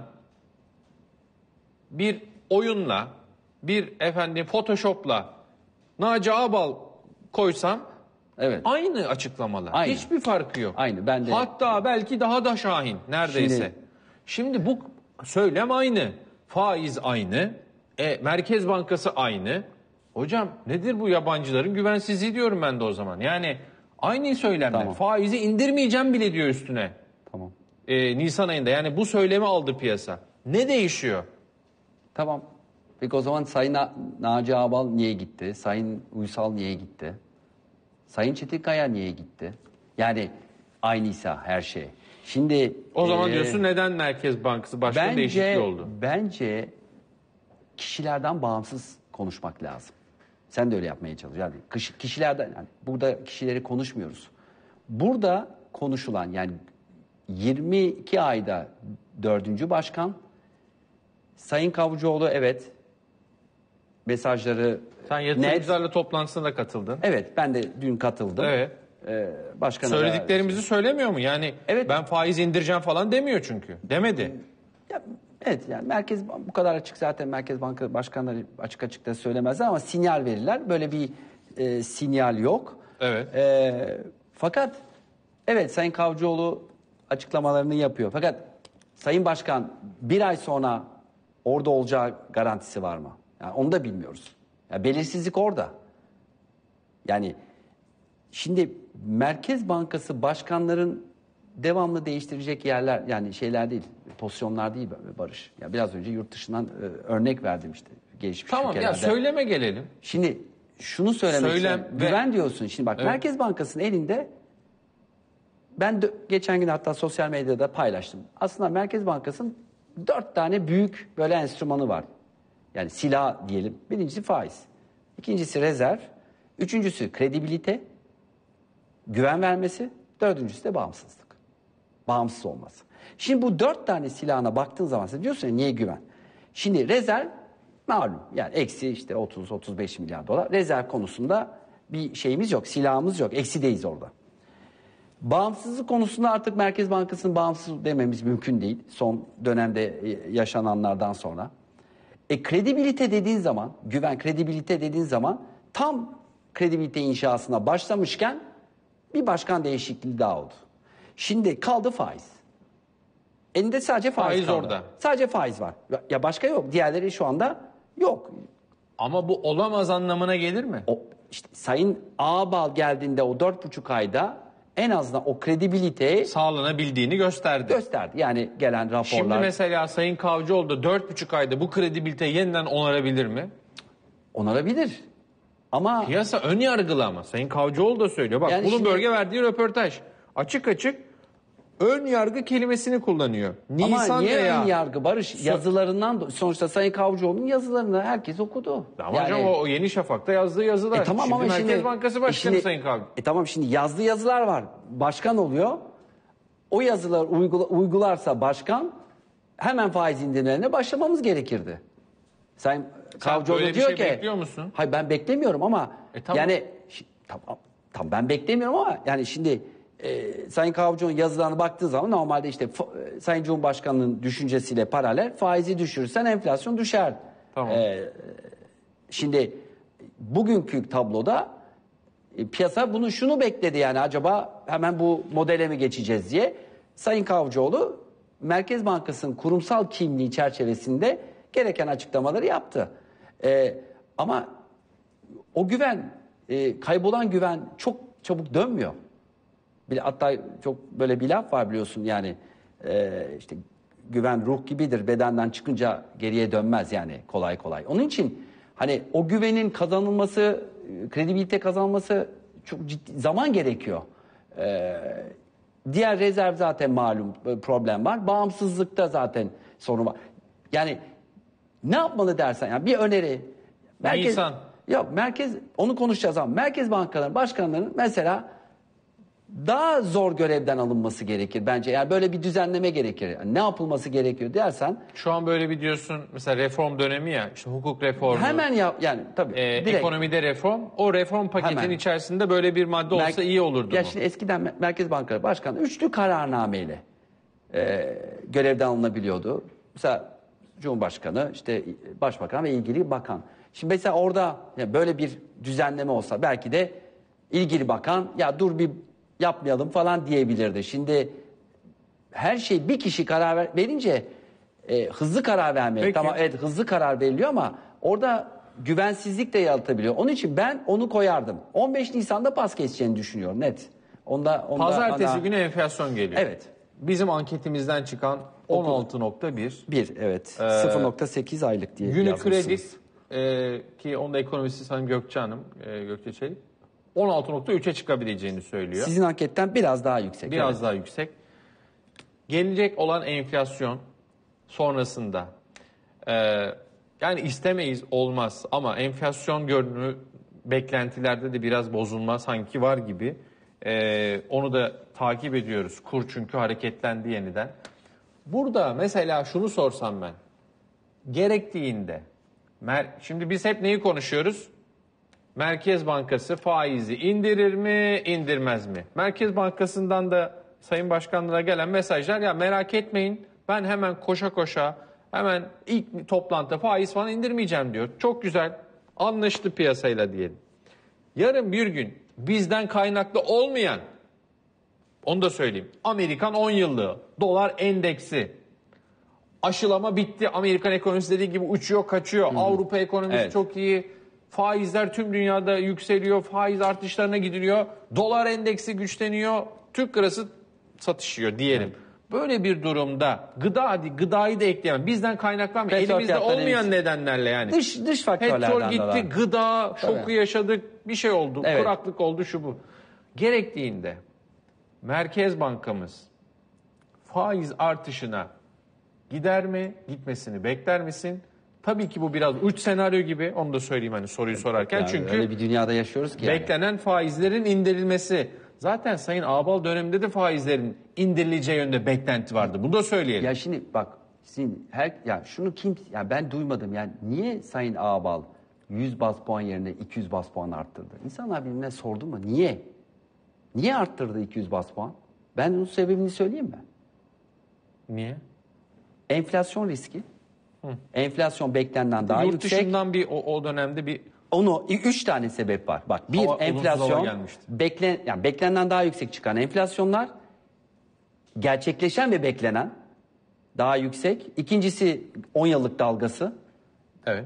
bir oyunla, bir efendim Photoshop'la Naci Ağbal koysam Evet. aynı açıklamalar. Aynı. Hiçbir farkı yok. Aynı, ben de- Hatta belki daha da şahin neredeyse. Şimdi- Şimdi, bu söylem aynı. Faiz aynı. E, Merkez Bankası aynı. Hocam nedir bu yabancıların güvensizliği diyorum ben de o zaman. Yani aynı söylemler. Tamam. Faizi indirmeyeceğim bile diyor üstüne. Tamam. E, Nisan ayında. Yani bu söylemi aldı piyasa. Ne değişiyor? Tamam. Peki o zaman Sayın Na- Naci Ağbal niye gitti? Sayın Uysal niye gitti? Sayın Çetinkaya niye gitti? Yani aynıysa her şey. Şimdi O zaman e, diyorsun neden Merkez Bankası başkanı değişikliği bence oldu? bence kişilerden bağımsız konuşmak lazım. Sen de öyle yapmaya çalış. Yani kişi- kişilerden yani burada kişileri konuşmuyoruz. Burada konuşulan yani yirmi iki ayda dördüncü başkan Sayın Kavcıoğlu evet mesajları Sen net. yatırımcılarla toplantısına da katıldın. Evet ben de dün katıldım. Evet. Ee, başkana da- Söylediklerimizi söylemiyor mu? Yani Evet. ben faiz indireceğim falan demiyor çünkü. Demedi. Ya, evet yani merkez bu kadar açık zaten Merkez Banka başkanları açık açık da söylemezler ama sinyal verirler. Böyle bir e, sinyal yok. Evet. E, fakat evet Sayın Kavcıoğlu açıklamalarını yapıyor. Fakat Sayın Başkan bir ay sonra orada olacağı garantisi var mı? Yani onu da bilmiyoruz. Ya, belirsizlik orada. Yani şimdi Merkez Bankası başkanların devamlı değiştirecek yerler yani şeyler değil, pozisyonlar değil Barış. Ya biraz önce yurt dışından e, örnek verdim işte gelişmiş Tamam ya ülkelerde. söyleme gelelim. Şimdi şunu söylemek Söylem istiyorum. ve- Güven diyorsun. Şimdi bak Evet. Merkez Bankası'nın elinde ben de, geçen gün hatta sosyal medyada paylaştım. Aslında Merkez Bankası'nın dört tane büyük böyle enstrümanı var. Yani silah diyelim. Birincisi faiz. İkincisi rezerv. Üçüncüsü kredibilite. Güven vermesi. Dördüncüsü de bağımsızlık. Bağımsız olması. Şimdi bu dört tane silahına baktığın zaman sen diyorsun ya niye güven? Şimdi rezerv malum yani eksi işte otuz otuz beş milyar dolar. Rezerv konusunda bir şeyimiz yok, silahımız yok. Eksideyiz orada. Bağımsızlık konusunda artık Merkez Bankası'nın bağımsız dememiz mümkün değil. Son dönemde yaşananlardan sonra. E kredibilite dediğin zaman, güven kredibilite dediğin zaman tam kredibilite inşasına başlamışken bir başkan değişikliği daha oldu. Şimdi kaldı faiz. Elinde sadece faiz, Faiz kaldı. orada. Sadece faiz var. Ya başka yok. Diğerleri şu anda yok. Ama bu olamaz anlamına gelir mi? O işte Sayın Ağbal geldiğinde o dört buçuk ayda en azından o kredibiliteyi Sağlanabildiğini gösterdi. gösterdi. Yani gelen raporlar. Şimdi mesela Sayın Kavcıoğlu da dört buçuk ayda bu kredibiliteyi yeniden onarabilir mi? onarabilir. Ama Piyasa ön yargılı ama. Sayın Kavcıoğlu da söylüyor. Bak Yani bunun şimdi- bölge verdiği röportaj. Açık açık ön yargı kelimesini kullanıyor. Nisan Ama niye veya... ön yargı Barış? Yazılarından do- sonuçta Sayın Kavcıoğlu'nun yazılarını herkes okudu. Ama Yani- hocam o, o Yeni Şafak'ta yazdığı yazılar. E tamam şimdi ama Merkez şimdi, Bankası e Başkanı şimdi- Sayın Kavcı. E tamam şimdi yazdığı yazılar var. Başkan oluyor. O yazılar uygula- uygularsa başkan şhemen faiz indirimlerine başlamamız gerekirdi. Sayın Kavcıoğlu böyle bir diyor şey ki. bekliyor musun? Hayır ben beklemiyorum ama E tamam. yani şi- tamam, tamam ben beklemiyorum ama yani şimdi e, Sayın Kavcıoğlu'nun yazılarına baktığı zaman normalde işte fa- e, Sayın Cumhurbaşkanı'nın düşüncesiyle paralel faizi düşürürsen enflasyon düşer. Tamam. E, Şimdi bugünkü tabloda e, piyasa bunu şunu bekledi yani acaba hemen bu modele mi geçeceğiz diye. Sayın Kavcıoğlu Merkez Bankası'nın kurumsal kimliği çerçevesinde gereken açıklamaları yaptı. E, ama o güven, e, kaybolan güven çok çabuk dönmüyor. Bir, hatta çok böyle bir laf var biliyorsun yani e, işte güven ruh gibidir, bedenden çıkınca geriye dönmez yani kolay kolay. Onun için hani o güvenin kazanılması, e, kredibilite kazanılması çok ciddi zaman gerekiyor. E, diğer rezerv zaten malum e, problem var. Bağımsızlıkta zaten sorun var. Yani ne yapmalı dersen yani bir öneri. Merkez, Nisan. Yok merkez onu konuşacağız ama Merkez Bankaları başkanlarının mesela daha zor görevden alınması gerekir bence. Yani böyle bir düzenleme gerekir. Yani ne yapılması gerekiyor dersen Şu an böyle bir diyorsun mesela reform dönemi ya işte hukuk reformu. hemen yap yani tabii. e, direkt. ekonomide reform. O reform paketinin Hemen. içerisinde böyle bir madde olsa Mer- iyi olurdu Ya mu? şimdi eskiden Mer- Merkez Bankaları Başkanı üçlü kararnameyle e, görevden alınabiliyordu. Mesela Cumhurbaşkanı, işte Başbakan ve ilgili bakan. Şimdi mesela orada ya böyle bir düzenleme olsa belki de ilgili bakan ya dur bir yapmayalım falan diyebilirdi. Şimdi her şey bir kişi karar ver, verince e, hızlı karar vermeye Peki. tamam evet hızlı karar veriliyor ama orada güvensizlik de yaratabiliyor. Onun için ben onu koyardım. on beş Nisan'da pas geçeceğini düşünüyorum net. Onda, onda Pazartesi ana- günü enflasyon geliyor. Evet. Bizim anketimizden çıkan on altı nokta bir. bir evet Ee, sıfır nokta sekiz aylık diye Günü yazmışsınız. kredi e, ki onda ekonomisti Sayın Gökçe Hanım, e, Gökçe Çelik on altı nokta üçe çıkabileceğini söylüyor. Sizin anketten biraz daha yüksek. Biraz evet. daha yüksek. Gelecek olan enflasyon sonrasında e, yani istemeyiz olmaz ama enflasyon görünümü beklentilerde de biraz bozulma sanki var gibi. E, onu da takip ediyoruz. Kur çünkü hareketlendi yeniden. Burada mesela şunu sorsam ben. Gerektiğinde mer- şimdi biz hep neyi konuşuyoruz? Merkez Bankası faizi indirir mi, indirmez mi? Merkez Bankası'ndan da Sayın Başkanlığı'na gelen mesajlar ya merak etmeyin ben hemen koşa koşa hemen ilk toplantıda faiz falan indirmeyeceğim diyor. Çok güzel anlaştı piyasayla diyelim. Yarın bir gün bizden kaynaklı olmayan onu da söyleyeyim Amerikan on yıllığı dolar endeksi aşılama bitti. Amerikan ekonomisi dediği gibi uçuyor kaçıyor. Avrupa ekonomisi Evet. çok iyi. Faizler tüm dünyada yükseliyor. Faiz artışlarına gidiliyor. Dolar endeksi güçleniyor. Türk lirası satışıyor diyelim. Böyle bir durumda gıda hadi gıdayı da ekleyelim. Bizden kaynaklanmıyor. Petrol Elimizde fiyatları olmayan yüksek. nedenlerle yani. Dış dış faktörlerden Petrol de var. gitti, gıda şoku Tabii. yaşadık. Bir şey oldu. Evet. Kuraklık oldu şu bu. Gerektiğinde Merkez Bankamız faiz artışına gider mi? Gitmesini bekler misin? Tabii ki bu biraz uç senaryo gibi. Onu da söyleyeyim hani soruyu sorarken. Yani Çünkü öyle bir dünyada yaşıyoruz ki yani. beklenen faizlerin indirilmesi. Zaten Sayın Ağbal döneminde de faizlerin indirileceği yönde beklenti vardı. Bunu da söyleyelim. Ya şimdi bak sizin her ya şunu kim ya ben duymadım yani niye Sayın Ağbal yüz bas puan yerine iki yüz bas puan arttırdı? İnsanlar birbirine sordu mu? Niye? Niye arttırdı iki yüz bas puan? Ben bunun sebebini söyleyeyim mi? Niye? Enflasyon riski. Enflasyon beklenenden daha Yurt yüksek. dışından bir o, o dönemde bir Onu üç tane sebep var. Bak bir Hava- olumsuz hava enflasyon gelmişti. beklen yani beklenenden daha yüksek çıkan enflasyonlar, gerçekleşen ve beklenen daha yüksek. İkincisi on yıllık dalgası. evet.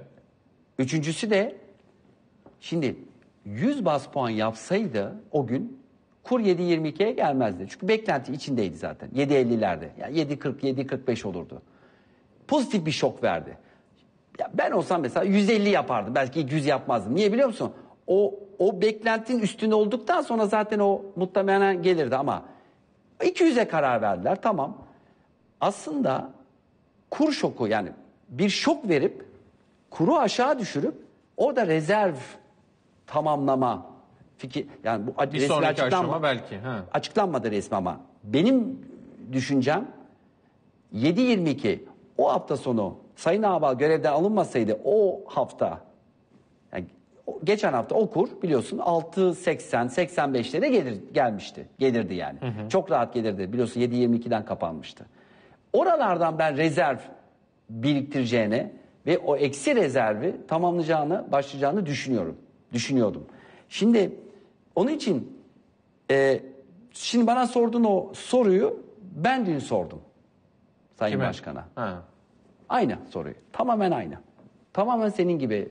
Üçüncüsü de şimdi yüz bas puan yapsaydı o gün kur yedi yirmi ikiye gelmezdi. Çünkü beklenti içindeydi zaten. yedi ellilerde. Yani yedi kırk, yedi kırk beş olurdu. Pozitif bir şok verdi. Ya ben olsam mesela yüz elli yapardım. Belki yüz yapmazdım. Niye biliyor musun? O o beklentinin üstünde olduktan sonra zaten o muhtemelen gelirdi ama iki yüze karar verdiler. Tamam. Aslında kur şoku, yani bir şok verip kuru aşağı düşürüp orada rezerv tamamlama fikir, yani bu Bir resmi sonraki açıklanma- aşama belki. Ha. açıklanmadı resmi ama benim düşüncem yedi yirmi iki o hafta sonu Sayın Ağbal görevden alınmasaydı o hafta, yani o- geçen hafta o kur biliyorsun altı seksen seksen beşlere gelir gelmişti. Gelirdi yani. Hı hı. Çok rahat gelirdi. Biliyorsun yedi yirmi ikiden kapanmıştı. Oralardan ben rezerv biriktireceğine ve o eksi rezervi tamamlayacağını, başlayacağını düşünüyorum. Düşünüyordum. Şimdi onun için e, şimdi bana sorduğun o soruyu ben dün sordum Sayın Kime? Başkan'a. Ha. Aynı soruyu. Tamamen aynı. Tamamen senin gibi.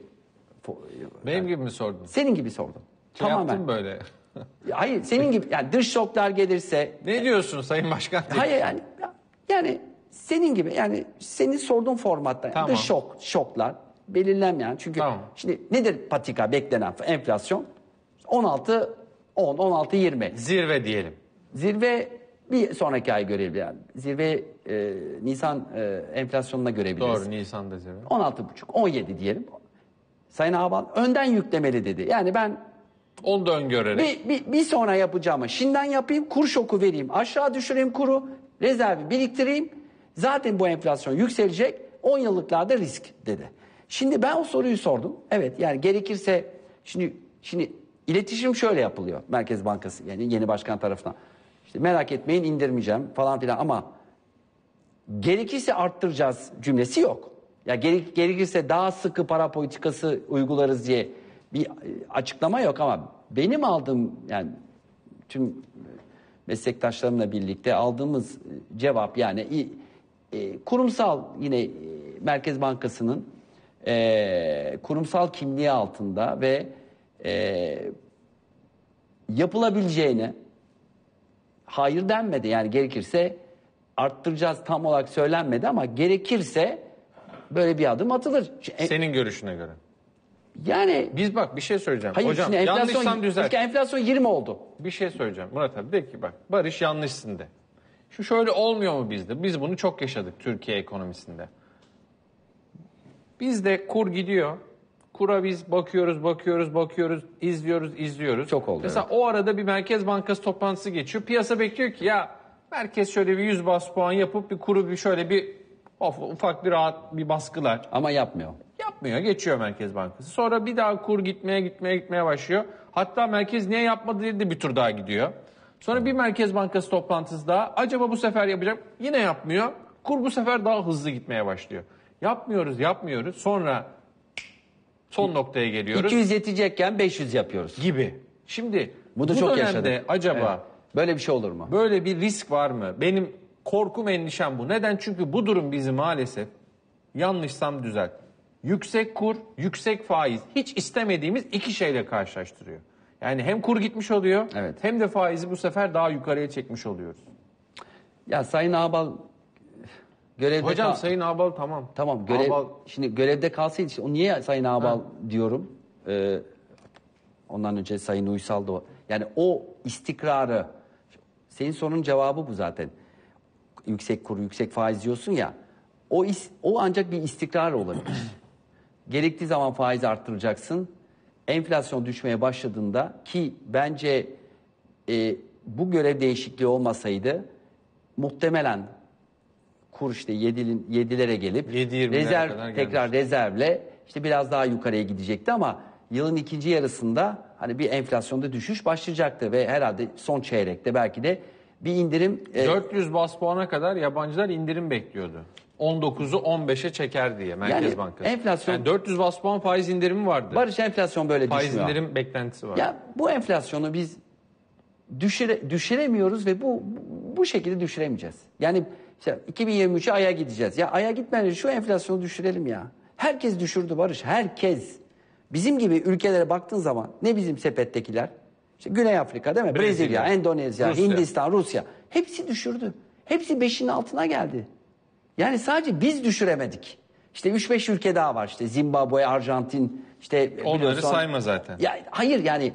Benim gibi mi sordun? Senin gibi sordum. Şey Tamamen. yaptın böyle. Hayır, senin gibi, yani dış şoklar gelirse. Ne diyorsun Sayın Başkan? Hayır yani yani senin gibi, yani senin sorduğun formatta, yani Tamam. dış şok şoklar belirlenmeyen, çünkü Tamam. şimdi nedir patika beklenen enflasyon? on altı on on altı yirmi. Zirve diyelim. Zirve bir sonraki ay görebilir yani. Zirve e, Nisan e, enflasyonuna görebiliriz. Doğru, Nisan'da zirve. on altı buçuk on yedi diyelim. Sayın Ağbal önden yüklemeli dedi. Yani ben Onu da öngörerek. bir, bir, bir sonra yapacağımı şimdiden yapayım, kur şoku vereyim, aşağı düşüreyim kuru, rezervi biriktireyim. Zaten bu enflasyon yükselecek, on yıllıklarda risk dedi. Şimdi ben o soruyu sordum. Evet, yani gerekirse şimdi şimdi iletişim şöyle yapılıyor Merkez Bankası, yani yeni başkan tarafından. İşte merak etmeyin, indirmeyeceğim falan filan, ama gerekirse arttıracağız cümlesi yok. Ya gerek, gerekirse daha sıkı para politikası uygularız diye bir açıklama yok, ama benim aldığım, yani tüm meslektaşlarımla birlikte aldığımız cevap, yani e, kurumsal, yine e, Merkez Bankası'nın e, kurumsal kimliği altında ve e, yapılabileceğine hayır denmedi. Yani gerekirse arttıracağız tam olarak söylenmedi, ama gerekirse böyle bir adım atılır. Senin görüşüne göre. Yani Biz bak bir şey söyleyeceğim. hayır, Hocam şimdi enflasyon, yanlışsam düzelt. ilk enflasyon yirmi oldu. Bir şey söyleyeceğim. Murat abi de ki bak Barış yanlışsın de. Şu şöyle olmuyor mu bizde? Biz bunu çok yaşadık Türkiye ekonomisinde. Bizde kur gidiyor. Kura biz bakıyoruz, bakıyoruz, bakıyoruz, izliyoruz, izliyoruz. Çok oldu, Mesela o arada bir Merkez Bankası toplantısı geçiyor. Piyasa bekliyor ki ya merkez şöyle bir yüz bas puan yapıp bir kuru bir şöyle bir of, ufak bir rahat bir baskılar. Ama yapmıyor. Yapmıyor, geçiyor Merkez Bankası. Sonra bir daha kur gitmeye gitmeye gitmeye başlıyor. Hatta merkez niye yapmadı diye de bir tur daha gidiyor. Sonra bir Merkez Bankası toplantısı daha. Acaba bu sefer yapacak? Yine yapmıyor. Kur bu sefer daha hızlı gitmeye başlıyor. Yapmıyoruz, yapmıyoruz. Sonra son noktaya geliyoruz. iki yüz yetecekken beş yüz yapıyoruz. Gibi. Şimdi Bu da bu çok dönemde yaşadık. acaba Evet. Böyle bir şey olur mu? böyle bir risk var mı? Benim korkum, endişem bu. Neden? Çünkü bu durum bizi maalesef, yanlışsam düzelt, yüksek kur, yüksek faiz, hiç istemediğimiz iki şeyle karşılaştırıyor. Yani hem kur gitmiş oluyor, Evet. hem de faizi bu sefer daha yukarıya çekmiş oluyoruz. Ya Sayın Ağbal görevde Hocam kal- Sayın Ağbal tamam. tamam görev Ağbal, şimdi görevde kalsaydı, işte o niye Sayın Ağbal diyorum? Ee, ondan önce Sayın Uysal da o. Yani o istikrarı, senin sorunun cevabı bu zaten. Yüksek kur, yüksek faiz diyorsun ya. O is, o ancak bir istikrar olabilir. Gerektiği zaman faiz arttıracaksın. Enflasyon düşmeye başladığında, ki bence e, bu görev değişikliği olmasaydı muhtemelen kur işte yedilere gelip yedi yirmilere rezerv kadar tekrar rezervle işte biraz daha yukarıya gidecekti, ama yılın ikinci yarısında hani bir enflasyonda düşüş başlayacaktı ve herhalde son çeyrekte belki de bir indirim e, dört yüz bas puana kadar yabancılar indirim bekliyordu. on dokuzu on beşe çeker diye Merkez Yani Bankası. enflasyon- Yani dört yüz bas puan faiz indirimi vardı. Barış enflasyon böyle faiz düşmüyor. indirim beklentisi var. Ya bu enflasyonu biz düşüre, düşüremiyoruz ve bu bu şekilde düşüremeyeceğiz. Yani işte iki bin yirmi üçe Ay'a gideceğiz. Ya Ay'a gitmeden şu enflasyonu düşürelim ya. Herkes düşürdü Barış, herkes. Bizim gibi ülkelere baktığın zaman, ne bizim sepettekiler? İşte Güney Afrika değil mi? Brezilya, Brezilya, Endonezya, Rusya. Hindistan, Rusya. Hepsi düşürdü. Hepsi beşin altına geldi. Yani sadece biz düşüremedik. İşte üç beş ülke daha var. İşte Zimbabwe, Arjantin, işte Onları biliyorsun- sayma zaten. Ya hayır yani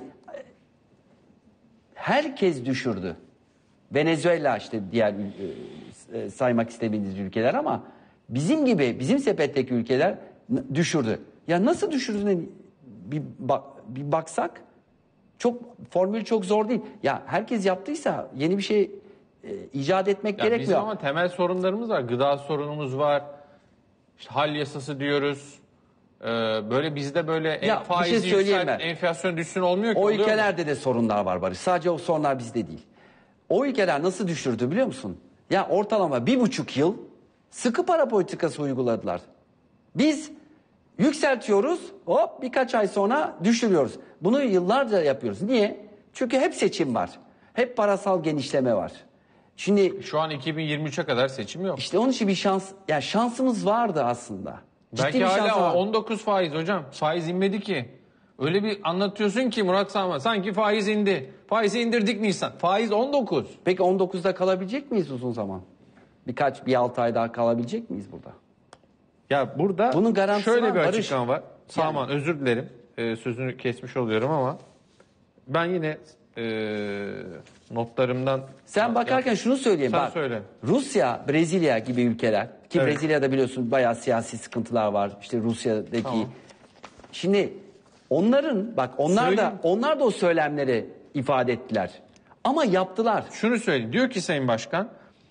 herkes düşürdü. Venezuela işte diğer e, e, saymak istemediğiniz ülkeler ama bizim gibi bizim sepetteki ülkeler n- düşürdü. Ya nasıl düşürdüğüne bir, bak, bir baksak çok formül çok zor değil. Ya herkes yaptıysa yeni bir şey e, icat etmek Ya bizim gerekmiyor. ama temel sorunlarımız var. Gıda sorunumuz var. İşte hal yasası diyoruz. Ee, böyle bizde böyle Ya, en bir faizi şey söyleyeyim yükselt, ben. enflasyon düşsün olmuyor ki. O oluyor mu? ülkelerde de sorunlar var Barış. Sadece o sorunlar bizde değil. O ülkeler nasıl düşürdü biliyor musun? Ya ortalama bir buçuk yıl sıkı para politikası uyguladılar. Biz yükseltiyoruz, hop birkaç ay sonra düşürüyoruz. Bunu yıllarca yapıyoruz. Niye? Çünkü hep seçim var. Hep parasal genişleme var. Şimdi Şu an iki bin yirmi üçe kadar seçim yok. işte onun için bir şans, ya şansımız vardı aslında. Ciddi Belki bir şans hala var. on dokuz faiz hocam. Faiz inmedi ki. Öyle bir anlatıyorsun ki Murat Sağma sanki faiz indi. Faizi indirdik Nisan. Faiz on dokuz. Peki on dokuzda kalabilecek miyiz uzun zaman? Birkaç, bir altı ay daha kalabilecek miyiz burada? Ya burada Bunun garantisi şöyle var, bir Barış. açıklama var. Sağman özür dilerim. Ee, sözünü kesmiş oluyorum ama ben yine e, notlarımdan... Sen bakarken şunu söyleyeyim. Sen bak, söyle. Rusya, Brezilya gibi ülkeler ki Evet. Brezilya'da biliyorsun bayağı siyasi sıkıntılar var. İşte Rusya'daki. Tamam. Şimdi onların bak onlar Söyleyeyim. da onlar da o söylemleri ifade ettiler. Ama yaptılar. Şunu söyleyeyim. Diyor ki Sayın Başkan,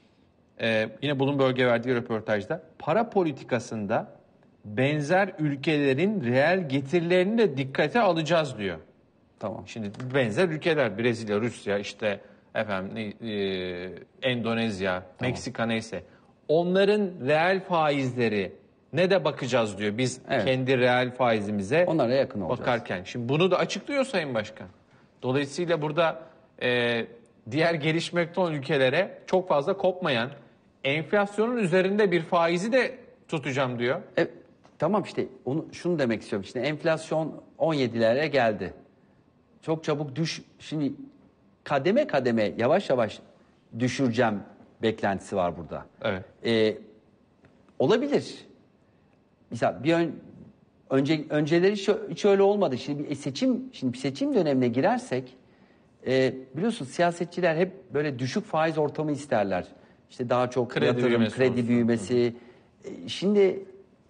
e, yine Bulun Bölge verdiği röportajda, para politikasında benzer ülkelerin reel getirilerini de dikkate alacağız diyor. Tamam. Şimdi benzer ülkeler Brezilya, Rusya, işte efendim e, Endonezya, Meksika neyse. Onların reel faizleri ne de bakacağız diyor. Biz Evet. kendi reel faizimize Onlara yakın olacağız. bakarken. Şimdi bunu da açıklıyor Sayın Başkan. Dolayısıyla burada e, diğer gelişmekte olan ülkelere çok fazla kopmayan, enflasyonun üzerinde bir faizi de tutacağım diyor. E, tamam işte onu şunu demek istiyorum. İşte enflasyon on yedilere geldi. Çok çabuk düş. Şimdi kademe kademe yavaş yavaş düşüreceğim beklentisi var burada. Evet. E, olabilir. Mesela bir ön, önce önceleri hiç, hiç öyle olmadı. Şimdi bir seçim şimdi bir seçim dönemine girersek e, biliyorsun siyasetçiler hep böyle düşük faiz ortamı isterler. İşte daha çok Kredi yatırım, büyümesi kredi olsun. büyümesi. E, şimdi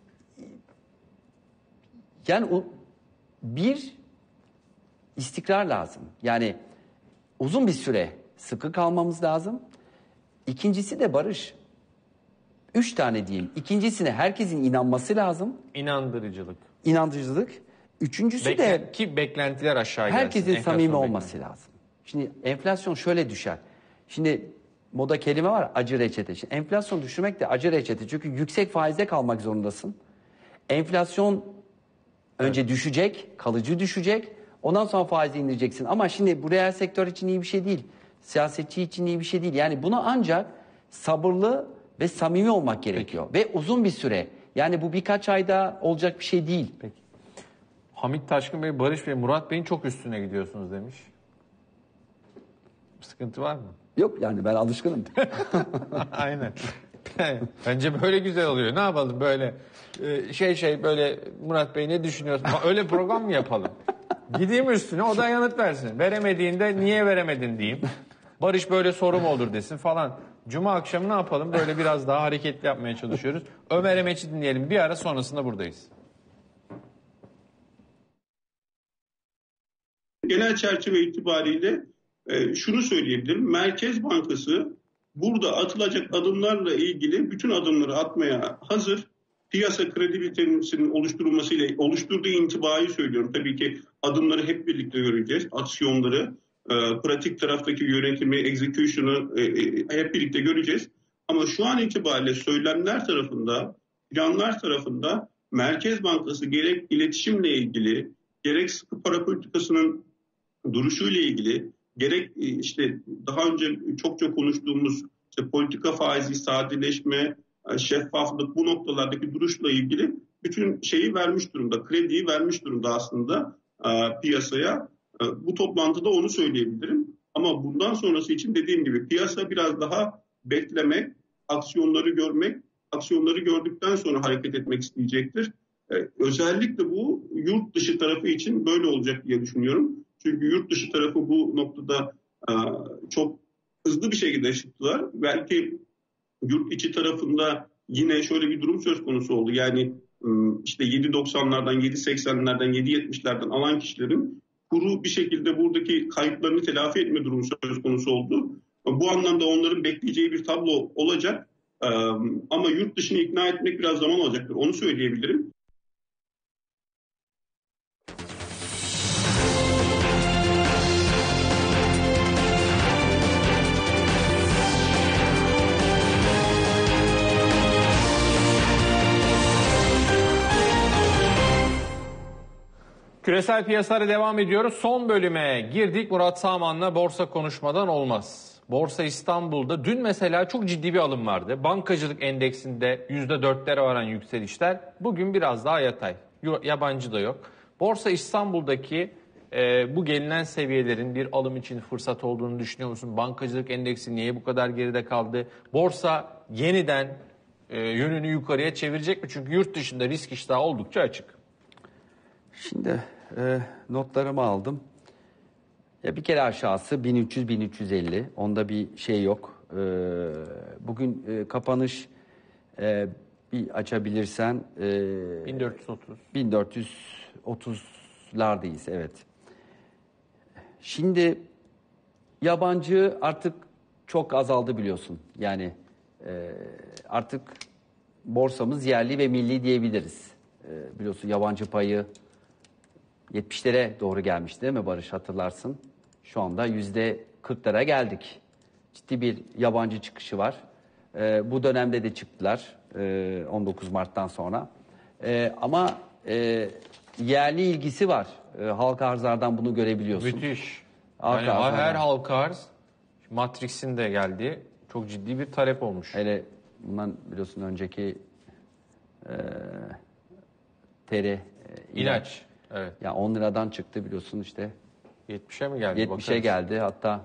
yani o, bir istikrar lazım. Yani uzun bir süre sıkı kalmamız lazım. İkincisi de Barış. Üç tane diyeyim. İkincisine herkesin inanması lazım. İnandırıcılık. İnandırıcılık. Üçüncüsü de Beklen- ki beklentiler aşağı gelsin. herkesin Enflasyon samimi beklenti. olması lazım. Şimdi enflasyon şöyle düşer. Şimdi moda kelime var acı reçete. Şimdi enflasyon düşürmek de acı reçete. Çünkü yüksek faizde kalmak zorundasın. Enflasyon önce düşecek, kalıcı düşecek. Ondan sonra faizi indireceksin. Ama şimdi bu reel sektör için iyi bir şey değil. Siyasetçi için iyi bir şey değil. Yani buna ancak sabırlı ve samimi olmak gerekiyor. Ve uzun bir süre. Yani bu birkaç ayda olacak bir şey değil. Peki. Hamit Taşkın Bey, Barış Bey, Murat Bey'in çok üstüne gidiyorsunuz demiş. Sıkıntı var mı? Yok yani ben alışkınım. Aynen. Bence böyle güzel oluyor. Ne yapalım böyle e, şey şey böyle Murat Bey ne düşünüyorsun? Öyle program mı yapalım? Gideyim üstüne o da yanıt versin. Veremediğinde niye veremedin diyeyim. Barış böyle soru mu olur desin falan. Cuma akşamı ne yapalım? Böyle biraz daha hareketli yapmaya çalışıyoruz. Ömer Emeç'i dinleyelim. Bir ara sonrasında buradayız. Genel çerçeve itibariyle e, şunu söyleyebilirim. Merkez Bankası burada atılacak adımlarla ilgili bütün adımları atmaya hazır. Piyasa kredibilitesinin oluşturulmasıyla oluşturduğu intibayı söylüyorum. Tabii ki adımları hep birlikte göreceğiz. Aksiyonları, e, pratik taraftaki yönetimi, execution'ı e, e, hep birlikte göreceğiz. Ama şu an itibariyle söylemler tarafında, planlar tarafında Merkez Bankası gerek iletişimle ilgili, gerek sıkı para politikasının duruşuyla ilgili, gerek işte daha önce çokça konuştuğumuz işte politika faizi, sadeleşme, şeffaflık bu noktalardaki duruşla ilgili bütün şeyi vermiş durumda, krediyi vermiş durumda aslında e, piyasaya. Bu toplantıda onu söyleyebilirim. Ama bundan sonrası için dediğim gibi piyasa biraz daha beklemek, aksiyonları görmek, aksiyonları gördükten sonra hareket etmek isteyecektir. Özellikle bu yurt dışı tarafı için böyle olacak diye düşünüyorum. Çünkü yurt dışı tarafı bu noktada çok hızlı bir şekilde çıktılar. Belki yurt içi tarafında yine şöyle bir durum söz konusu oldu. Yani işte yedi doksanlardan, yedi seksenlerden, yedi yetmişlerden alan kişilerin kuru bir şekilde buradaki kayıplarını telafi etme durumu söz konusu oldu. Bu anlamda onların bekleyeceği bir tablo olacak. Ama yurt dışını ikna etmek biraz zaman alacaktır. Onu söyleyebilirim. Küresel piyasalara devam ediyoruz. Son bölüme girdik. Murat Sağman'la borsa konuşmadan olmaz. Borsa İstanbul'da dün mesela çok ciddi bir alım vardı. Bankacılık endeksinde yüzde dörtlere varan yükselişler. Bugün biraz daha yatay. Yabancı da yok. Borsa İstanbul'daki e, bu gelinen seviyelerin bir alım için fırsat olduğunu düşünüyor musun? Bankacılık endeksi niye bu kadar geride kaldı? Borsa yeniden e, yönünü yukarıya çevirecek mi? Çünkü yurt dışında risk iştahı oldukça açık. Şimdi e, notlarımı aldım. Ya bir kere aşağısı bin üç yüz bin üç yüz elli. Onda bir şey yok. E, bugün e, kapanış e, bir açabilirsen e, bin dört yüz otuz. bin dört yüz otuzlardayız, evet. Şimdi yabancı artık çok azaldı biliyorsun. Yani e, artık borsamız yerli ve milli diyebiliriz. E, biliyorsun yabancı payı yetmişlere doğru gelmişti değil mi Barış, hatırlarsın? Şu anda yüzde kırklara geldik. Ciddi bir yabancı çıkışı var. Ee, bu dönemde de çıktılar ee, on dokuz Mart'tan sonra. Ee, ama e, yerli ilgisi var. Ee, halka arzlardan bunu görebiliyorsun. Müthiş. Halka Yani arzlardan. her halka arz, Matrix'in de geldiği çok ciddi bir talep olmuş. Hele bundan biliyorsun önceki e, T R e, İlaç. Evet. Ya on liradan çıktı biliyorsun işte. yetmişe mi geldi? yetmişe Bakarız. geldi hatta.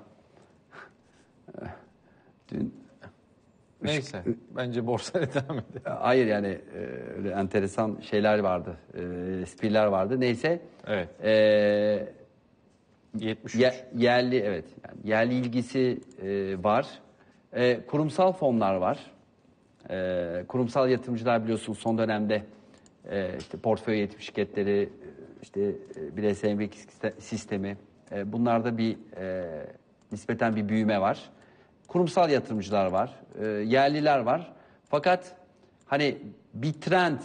Dün Neyse. Bence borsaya devam edelim. hayır yani e, öyle enteresan şeyler vardı. E, espriler vardı. Neyse. Evet. E, yetmiş üç. ye- yerli evet. Yani yerli ilgisi e, var. E, kurumsal fonlar var. E, kurumsal yatırımcılar biliyorsun son dönemde e, işte portföy yönetim şirketleri, işte e, bireysel emlak sistemi, e, bunlarda bir e, nispeten bir büyüme var. Kurumsal yatırımcılar var, e, yerliler var. Fakat hani bir trend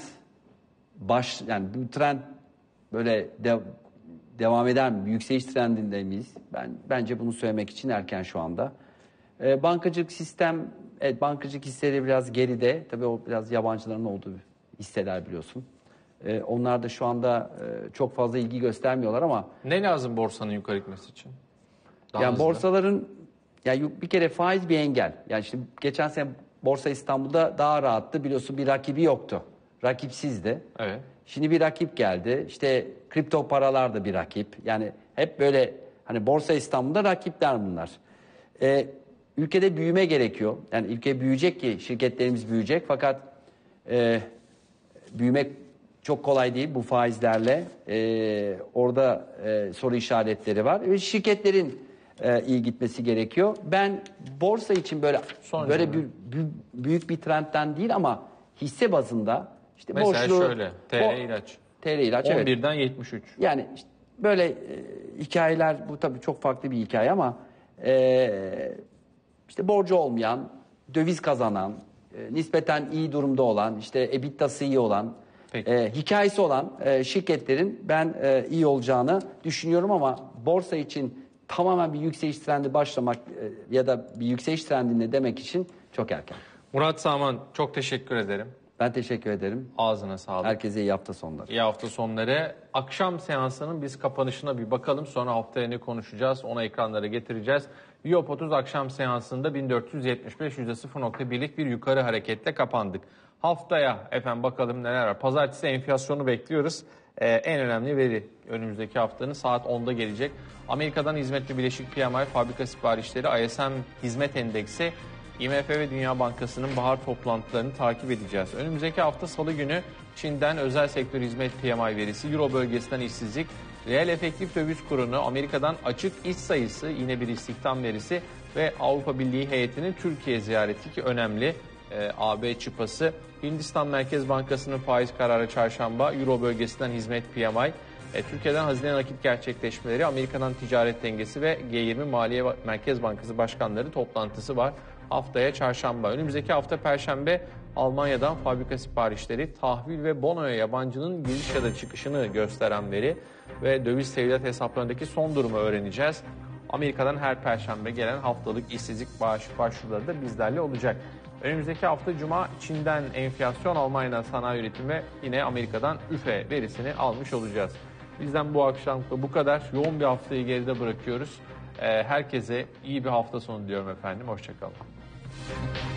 baş, yani bu trend böyle de, devam eden bir yükseliş trendinde miyiz? Ben bence bunu söylemek için erken şu anda. E, bankacılık sistem, evet bankacılık hisseleri biraz geride. Tabii o biraz yabancıların olduğu hisseler biliyorsun. E, onlar da şu anda e, çok fazla ilgi göstermiyorlar ama Ne lazım borsanın yukarı gitmesi için? Daha yani hızlı. borsaların yani bir kere faiz bir engel. Yani işte geçen sene Borsa İstanbul'da daha rahattı. Biliyorsun bir rakibi yoktu. Rakipsizdi. Evet. Şimdi bir rakip geldi. İşte kripto paralar da bir rakip. Yani hep böyle hani Borsa İstanbul'da rakipler bunlar. Ee, ülkede büyüme gerekiyor. Yani ülke büyüyecek ki şirketlerimiz büyüyecek. Fakat e, büyümek çok kolay değil bu faizlerle. Ee, orada e, soru işaretleri var. Ve şirketlerin e, iyi gitmesi gerekiyor. Ben borsa için böyle Son böyle cümle. bir, bir- büyük bir trendten değil ama hisse bazında işte Mesela borçlu, şöyle. T R bo- ilaç. T R ilaç evet. on birden yetmiş üç. Yani işte böyle e, hikayeler, bu tabii çok farklı bir hikaye ama e, işte borcu olmayan, döviz kazanan, e, nispeten iyi durumda olan, işte EBITDA'sı iyi olan, Peki. e, hikayesi olan e, şirketlerin ben e, iyi olacağını düşünüyorum ama borsa için tamamen bir yükseliş trendi başlamak e, ya da bir yükseliş trendinde demek için çok erken. Murat Sağman, çok teşekkür ederim. Ben teşekkür ederim. Ağzına sağlık. Herkese iyi hafta sonları. İyi hafta sonları. Akşam seansının biz kapanışına bir bakalım. Sonra haftaya ne konuşacağız? Ona ekranlara getireceğiz. Viyop otuz akşam seansında bin dört yüz yetmiş beş yüzde sıfır nokta birlik bir yukarı hareketle kapandık. Haftaya efendim bakalım neler var. Pazartesi enflasyonu bekliyoruz. Ee, en önemli veri önümüzdeki haftanın saat onda gelecek. Amerika'dan hizmetli bileşik P M I, fabrika siparişleri, I S M hizmet endeksi, I M F ve Dünya Bankası'nın bahar toplantılarını takip edeceğiz. Önümüzdeki hafta Salı günü Çin'den özel sektör hizmet P M I verisi, Euro bölgesinden işsizlik, reel efektif döviz kurunu, Amerika'dan açık iş sayısı, yine bir istihdam verisi ve Avrupa Birliği heyetinin Türkiye ziyareti ki önemli e, A B çıpası. Hindistan Merkez Bankası'nın faiz kararı çarşamba, Euro bölgesinden hizmet P M I, e, Türkiye'den hazine nakit gerçekleşmeleri, Amerika'dan ticaret dengesi ve G yirmi Maliye Merkez Bankası Başkanları toplantısı var haftaya çarşamba. Önümüzdeki hafta Perşembe Almanya'dan fabrika siparişleri, tahvil ve bonoya yabancının giriş ya da çıkışını gösteren veri ve döviz tevdiat hesaplarındaki son durumu öğreneceğiz. Amerika'dan her Perşembe gelen haftalık işsizlik bağış başvuruları da bizlerle olacak. Önümüzdeki hafta Cuma Çin'den enflasyon, Almanya'dan sanayi üretimi ve yine Amerika'dan üfe verisini almış olacağız. Bizden bu akşamlık bu kadar. Yoğun bir haftayı geride bırakıyoruz. Herkese iyi bir hafta sonu diliyorum efendim. Hoşça kalın.